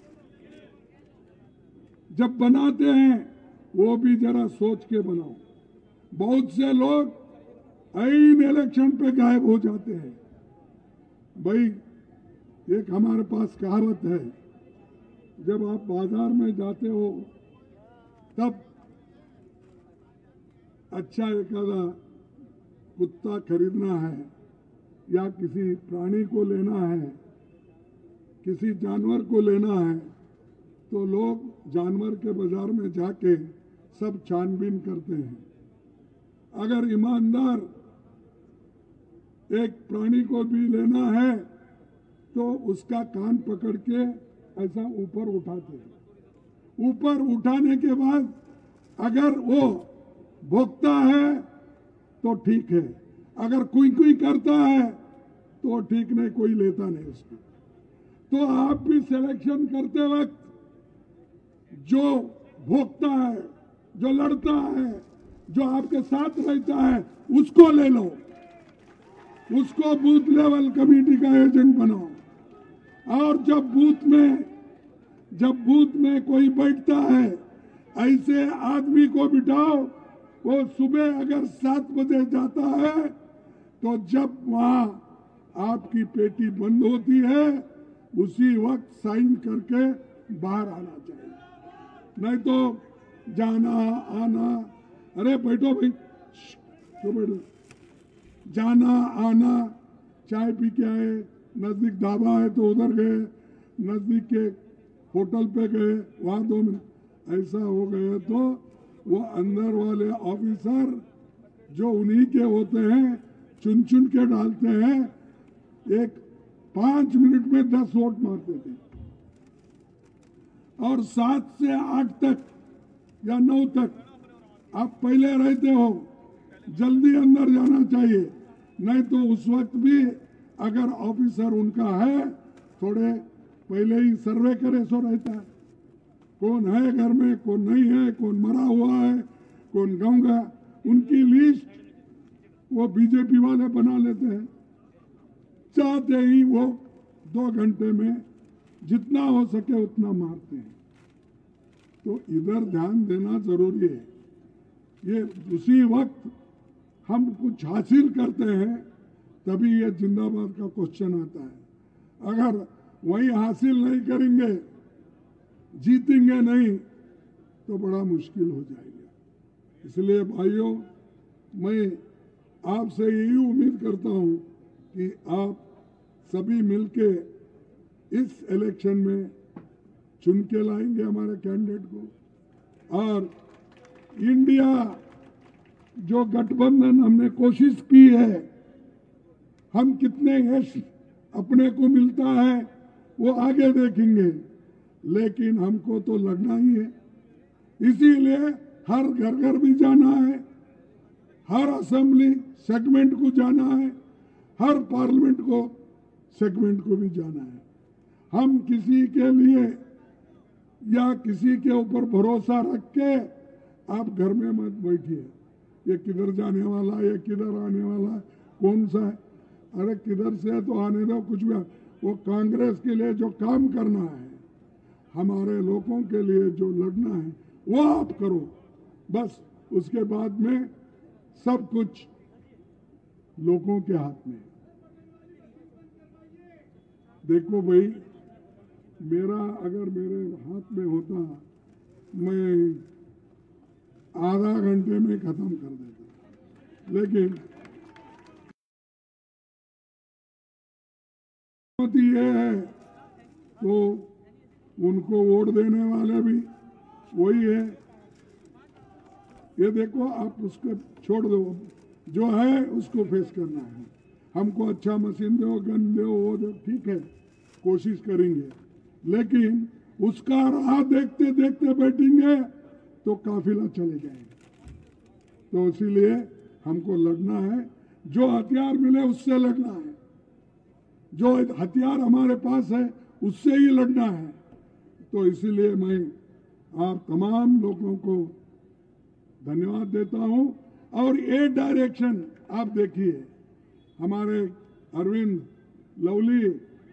S4: जब बनाते हैं, वो भी जरा सोच के बनाओ। बहुत से लोग ऐन इलेक्शन पे गायब हो जाते हैं। भाई, एक हमारे पास कहावत है, जब आप बाजार में जाते हो तब अच्छा एकादा कुत्ता खरीदना है या किसी प्राणी को लेना है, किसी जानवर को लेना है तो लोग जानवर के बाजार में जाके सब छानबीन करते हैं। अगर ईमानदार एक प्राणी को भी लेना है तो उसका कान पकड़ के ऐसा ऊपर उठाते हैं। ऊपर उठाने के बाद अगर वो भोंकता है तो ठीक है, अगर कुई कुई करता है तो ठीक नहीं, कोई लेता नहीं उसको। तो आप भी सिलेक्शन करते वक्त जो भोंकता है, जो लड़ता है, जो आपके साथ रहता है, उसको ले लो, उसको बूथ लेवल कमेटी का एजेंट बनाओ। और जब बूथ में कोई बैठता है, ऐसे आदमी को बिठाओ। वो सुबह अगर 7 बजे जाता है तो जब वहां आपकी पेटी बंद होती है उसी वक्त साइन करके बाहर आना चाहिए। नहीं तो जाना आना, अरे बैठो भाई, क्यों बैठो, जाना आना, चाय पी के आए, नजदीक ढाबा है तो उधर गए, नजदीक के होटल पे गए, वहां 2 मिनट, ऐसा हो गया तो वो अंदर वाले ऑफिसर जो उन्हीं के होते हैं चुन चुन के डालते हैं। एक 5 मिनट में 10 वोट मारते थे। और 7 से 8 तक या 9 तक आप पहले रहते हो, जल्दी अंदर जाना चाहिए। नहीं तो उस वक्त भी अगर ऑफिसर उनका है, थोड़े पहले ही सर्वे करे सो रहता है, कौन है घर में, कौन नहीं है, कौन मरा हुआ है, कौन गाँव, उनकी लिस्ट वो बीजेपी वाले बना लेते हैं। चाहते ही वो 2 घंटे में जितना हो सके उतना मारते हैं। तो इधर ध्यान देना जरूरी है। ये उसी वक्त हम कुछ हासिल करते हैं तभी ये जिंदाबाद का क्वेश्चन आता है। अगर वही हासिल नहीं करेंगे, जीतेंगे नहीं, तो बड़ा मुश्किल हो जाएगा। इसलिए भाइयों, मैं आपसे यही उम्मीद करता हूं कि आप सभी मिलके इस इलेक्शन में चुन के लाएंगे हमारे कैंडिडेट को। और इंडिया जो गठबंधन हमने कोशिश की है, हम कितने यश अपने को मिलता है वो आगे देखेंगे, लेकिन हमको तो लड़ना ही है। इसीलिए हर घर घर भी जाना है, हर असेंबली सेगमेंट को जाना है, हर पार्लियामेंट को सेगमेंट को भी जाना है। हम किसी के लिए या किसी के ऊपर भरोसा रख के आप घर में मत बैठिए, ये किधर जाने वाला है, ये किधर आने वाला है, कौन सा है, अरे किधर से है तो आने दो, कुछ भी। वो कांग्रेस के लिए जो काम करना है, हमारे लोगों के लिए जो लड़ना है, वो आप करो बस। उसके बाद में सब कुछ लोगों के हाथ में। देखो भाई, मेरा अगर मेरे हाथ में होता, मैं आधा घंटे में खत्म कर देता, लेकिन ये है तो उनको वोट देने वाले भी वही है। ये देखो, आप उसको छोड़ दो, जो है उसको फेस करना है। हमको अच्छा मशीन दो, गन दो, वो दो, ठीक है, कोशिश करेंगे, लेकिन उसका राह देखते देखते बैठेंगे तो काफिला चले जाएगा। तो इसीलिए हमको लड़ना है, जो हथियार मिले उससे लड़ना है, जो हथियार हमारे पास है उससे ही लड़ना है। तो इसीलिए मैं आप तमाम लोगों को धन्यवाद देता हूं। और ये डायरेक्शन आप देखिए, हमारे अरविंद लवली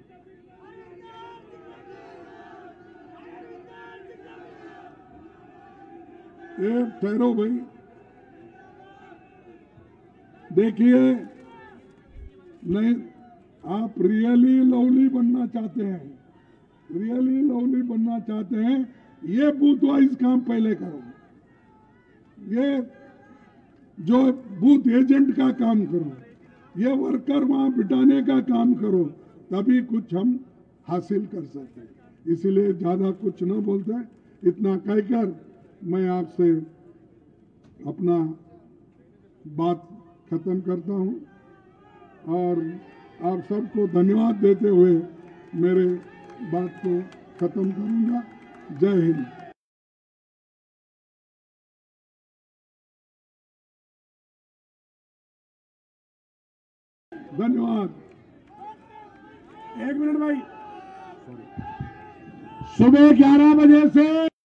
S4: ये ठहरो भाई, देखिए, नहीं आप रियली लवली बनना चाहते हैं, रियली लवली बनना चाहते हैं, ये बूथ वाइज काम पहले करो, ये जो बूथ एजेंट का काम करो, ये वर्कर वहां बिठाने का काम करो, तभी कुछ हम हासिल कर सके। इसीलिए ज्यादा कुछ न बोलते, इतना कहकर मैं आपसे अपना बात खत्म करता हूं और आप सबको धन्यवाद देते हुए मेरे बात को खत्म करूंगा। जय हिंद। धन्यवाद।
S1: एक मिनट भाई, सुबह 11 बजे से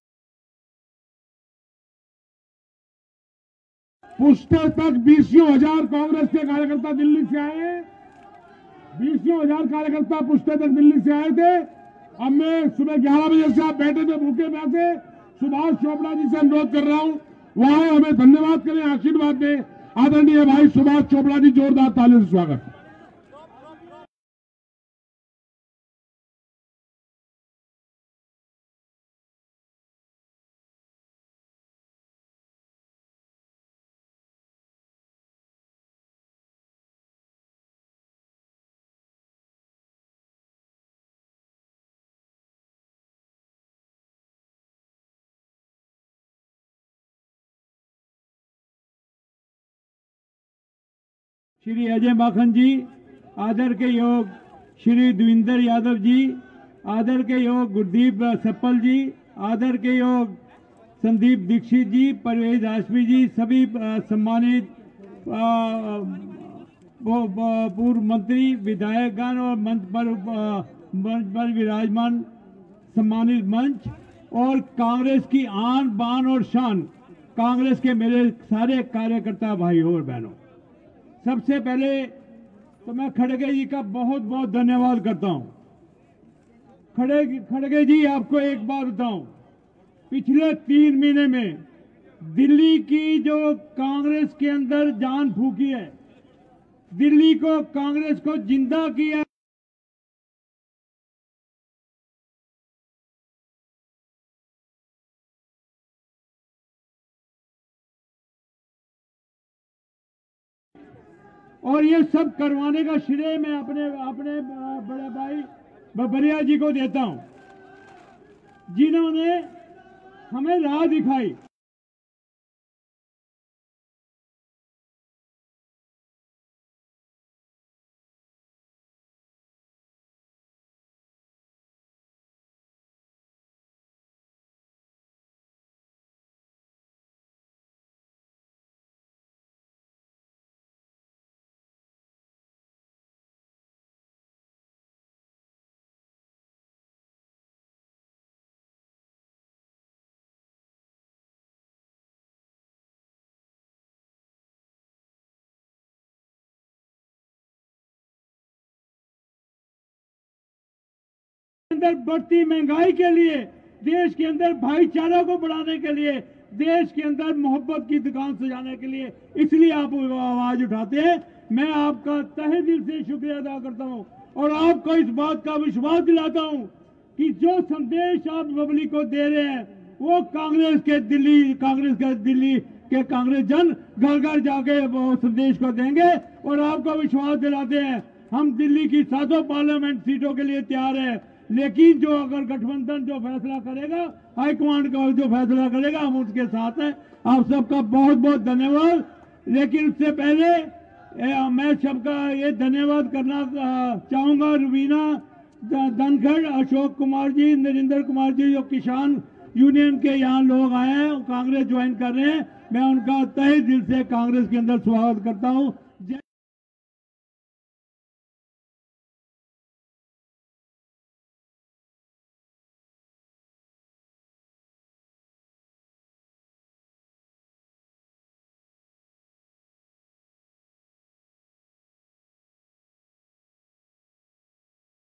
S1: पुश्ते तक 20,000 कांग्रेस के कार्यकर्ता दिल्ली से आए हैं। 20,000 कार्यकर्ता पुश्ते तक दिल्ली से आए थे। अब मैं सुबह 11 बजे से आप बैठे थे भूखे प्यासे, सुभाष चोपड़ा जी से अनुरोध कर रहा हूं वहां हमें धन्यवाद करें, आशीर्वाद दें। आदरणीय भाई सुभाष चोपड़ा जी, जोरदार तालियों से स्वागत।
S5: श्री अजय माखन जी, आदर के योग श्री देवेंद्र यादव जी, आदर के योग गुरदीप सप्पल जी, आदर के योग संदीप दीक्षित जी, परवेज हाशमी जी, सभी सम्मानित पूर्व मंत्री, विधायकगण और मंच पर विराजमान सम्मानित मंच और कांग्रेस की आन बान और शान, कांग्रेस के मेरे सारे कार्यकर्ता भाइयों और बहनों, सबसे पहले तो मैं खड़गे जी का बहुत बहुत धन्यवाद करता हूं। खड़गे जी, आपको एक बात बताऊं, पिछले 3 महीने में दिल्ली की जो कांग्रेस के अंदर जान फूकी है, दिल्ली को कांग्रेस को जिंदा किया, और ये सब करवाने का श्रेय मैं अपने बड़े भाई बबरिया जी को देता हूं, जिन्होंने हमें राह दिखाई। अंदर बढ़ती महंगाई के लिए, देश के अंदर भाईचारा को बढ़ाने के लिए, देश के अंदर मोहब्बत की दुकान सजाने के लिए, इसलिए आप आवाज उठाते हैं। मैं आपका तहे दिल से शुक्रिया अदा करता हूं और आपको इस बात का विश्वास दिलाता हूं कि जो संदेश आप पब्लिक को दे रहे हैं वो कांग्रेस के दिल्ली के कांग्रेस जन घर घर जाके वो संदेश को देंगे और आपको विश्वास दिलाते हैं हम दिल्ली की 7 पार्लियामेंट सीटों के लिए तैयार है। लेकिन जो अगर गठबंधन जो फैसला करेगा, हाईकमांड का जो फैसला करेगा, हम उसके साथ हैं। आप सबका बहुत बहुत धन्यवाद। लेकिन उससे पहले मैं सबका ये धन्यवाद करना चाहूंगा रुबीना धनखड़, अशोक कुमार जी, नरेंद्र कुमार जी, जो किसान यूनियन के यहाँ लोग आए हैं, कांग्रेस ज्वाइन कर रहे हैं। मैं उनका तहे दिल से कांग्रेस के अंदर स्वागत करता हूँ।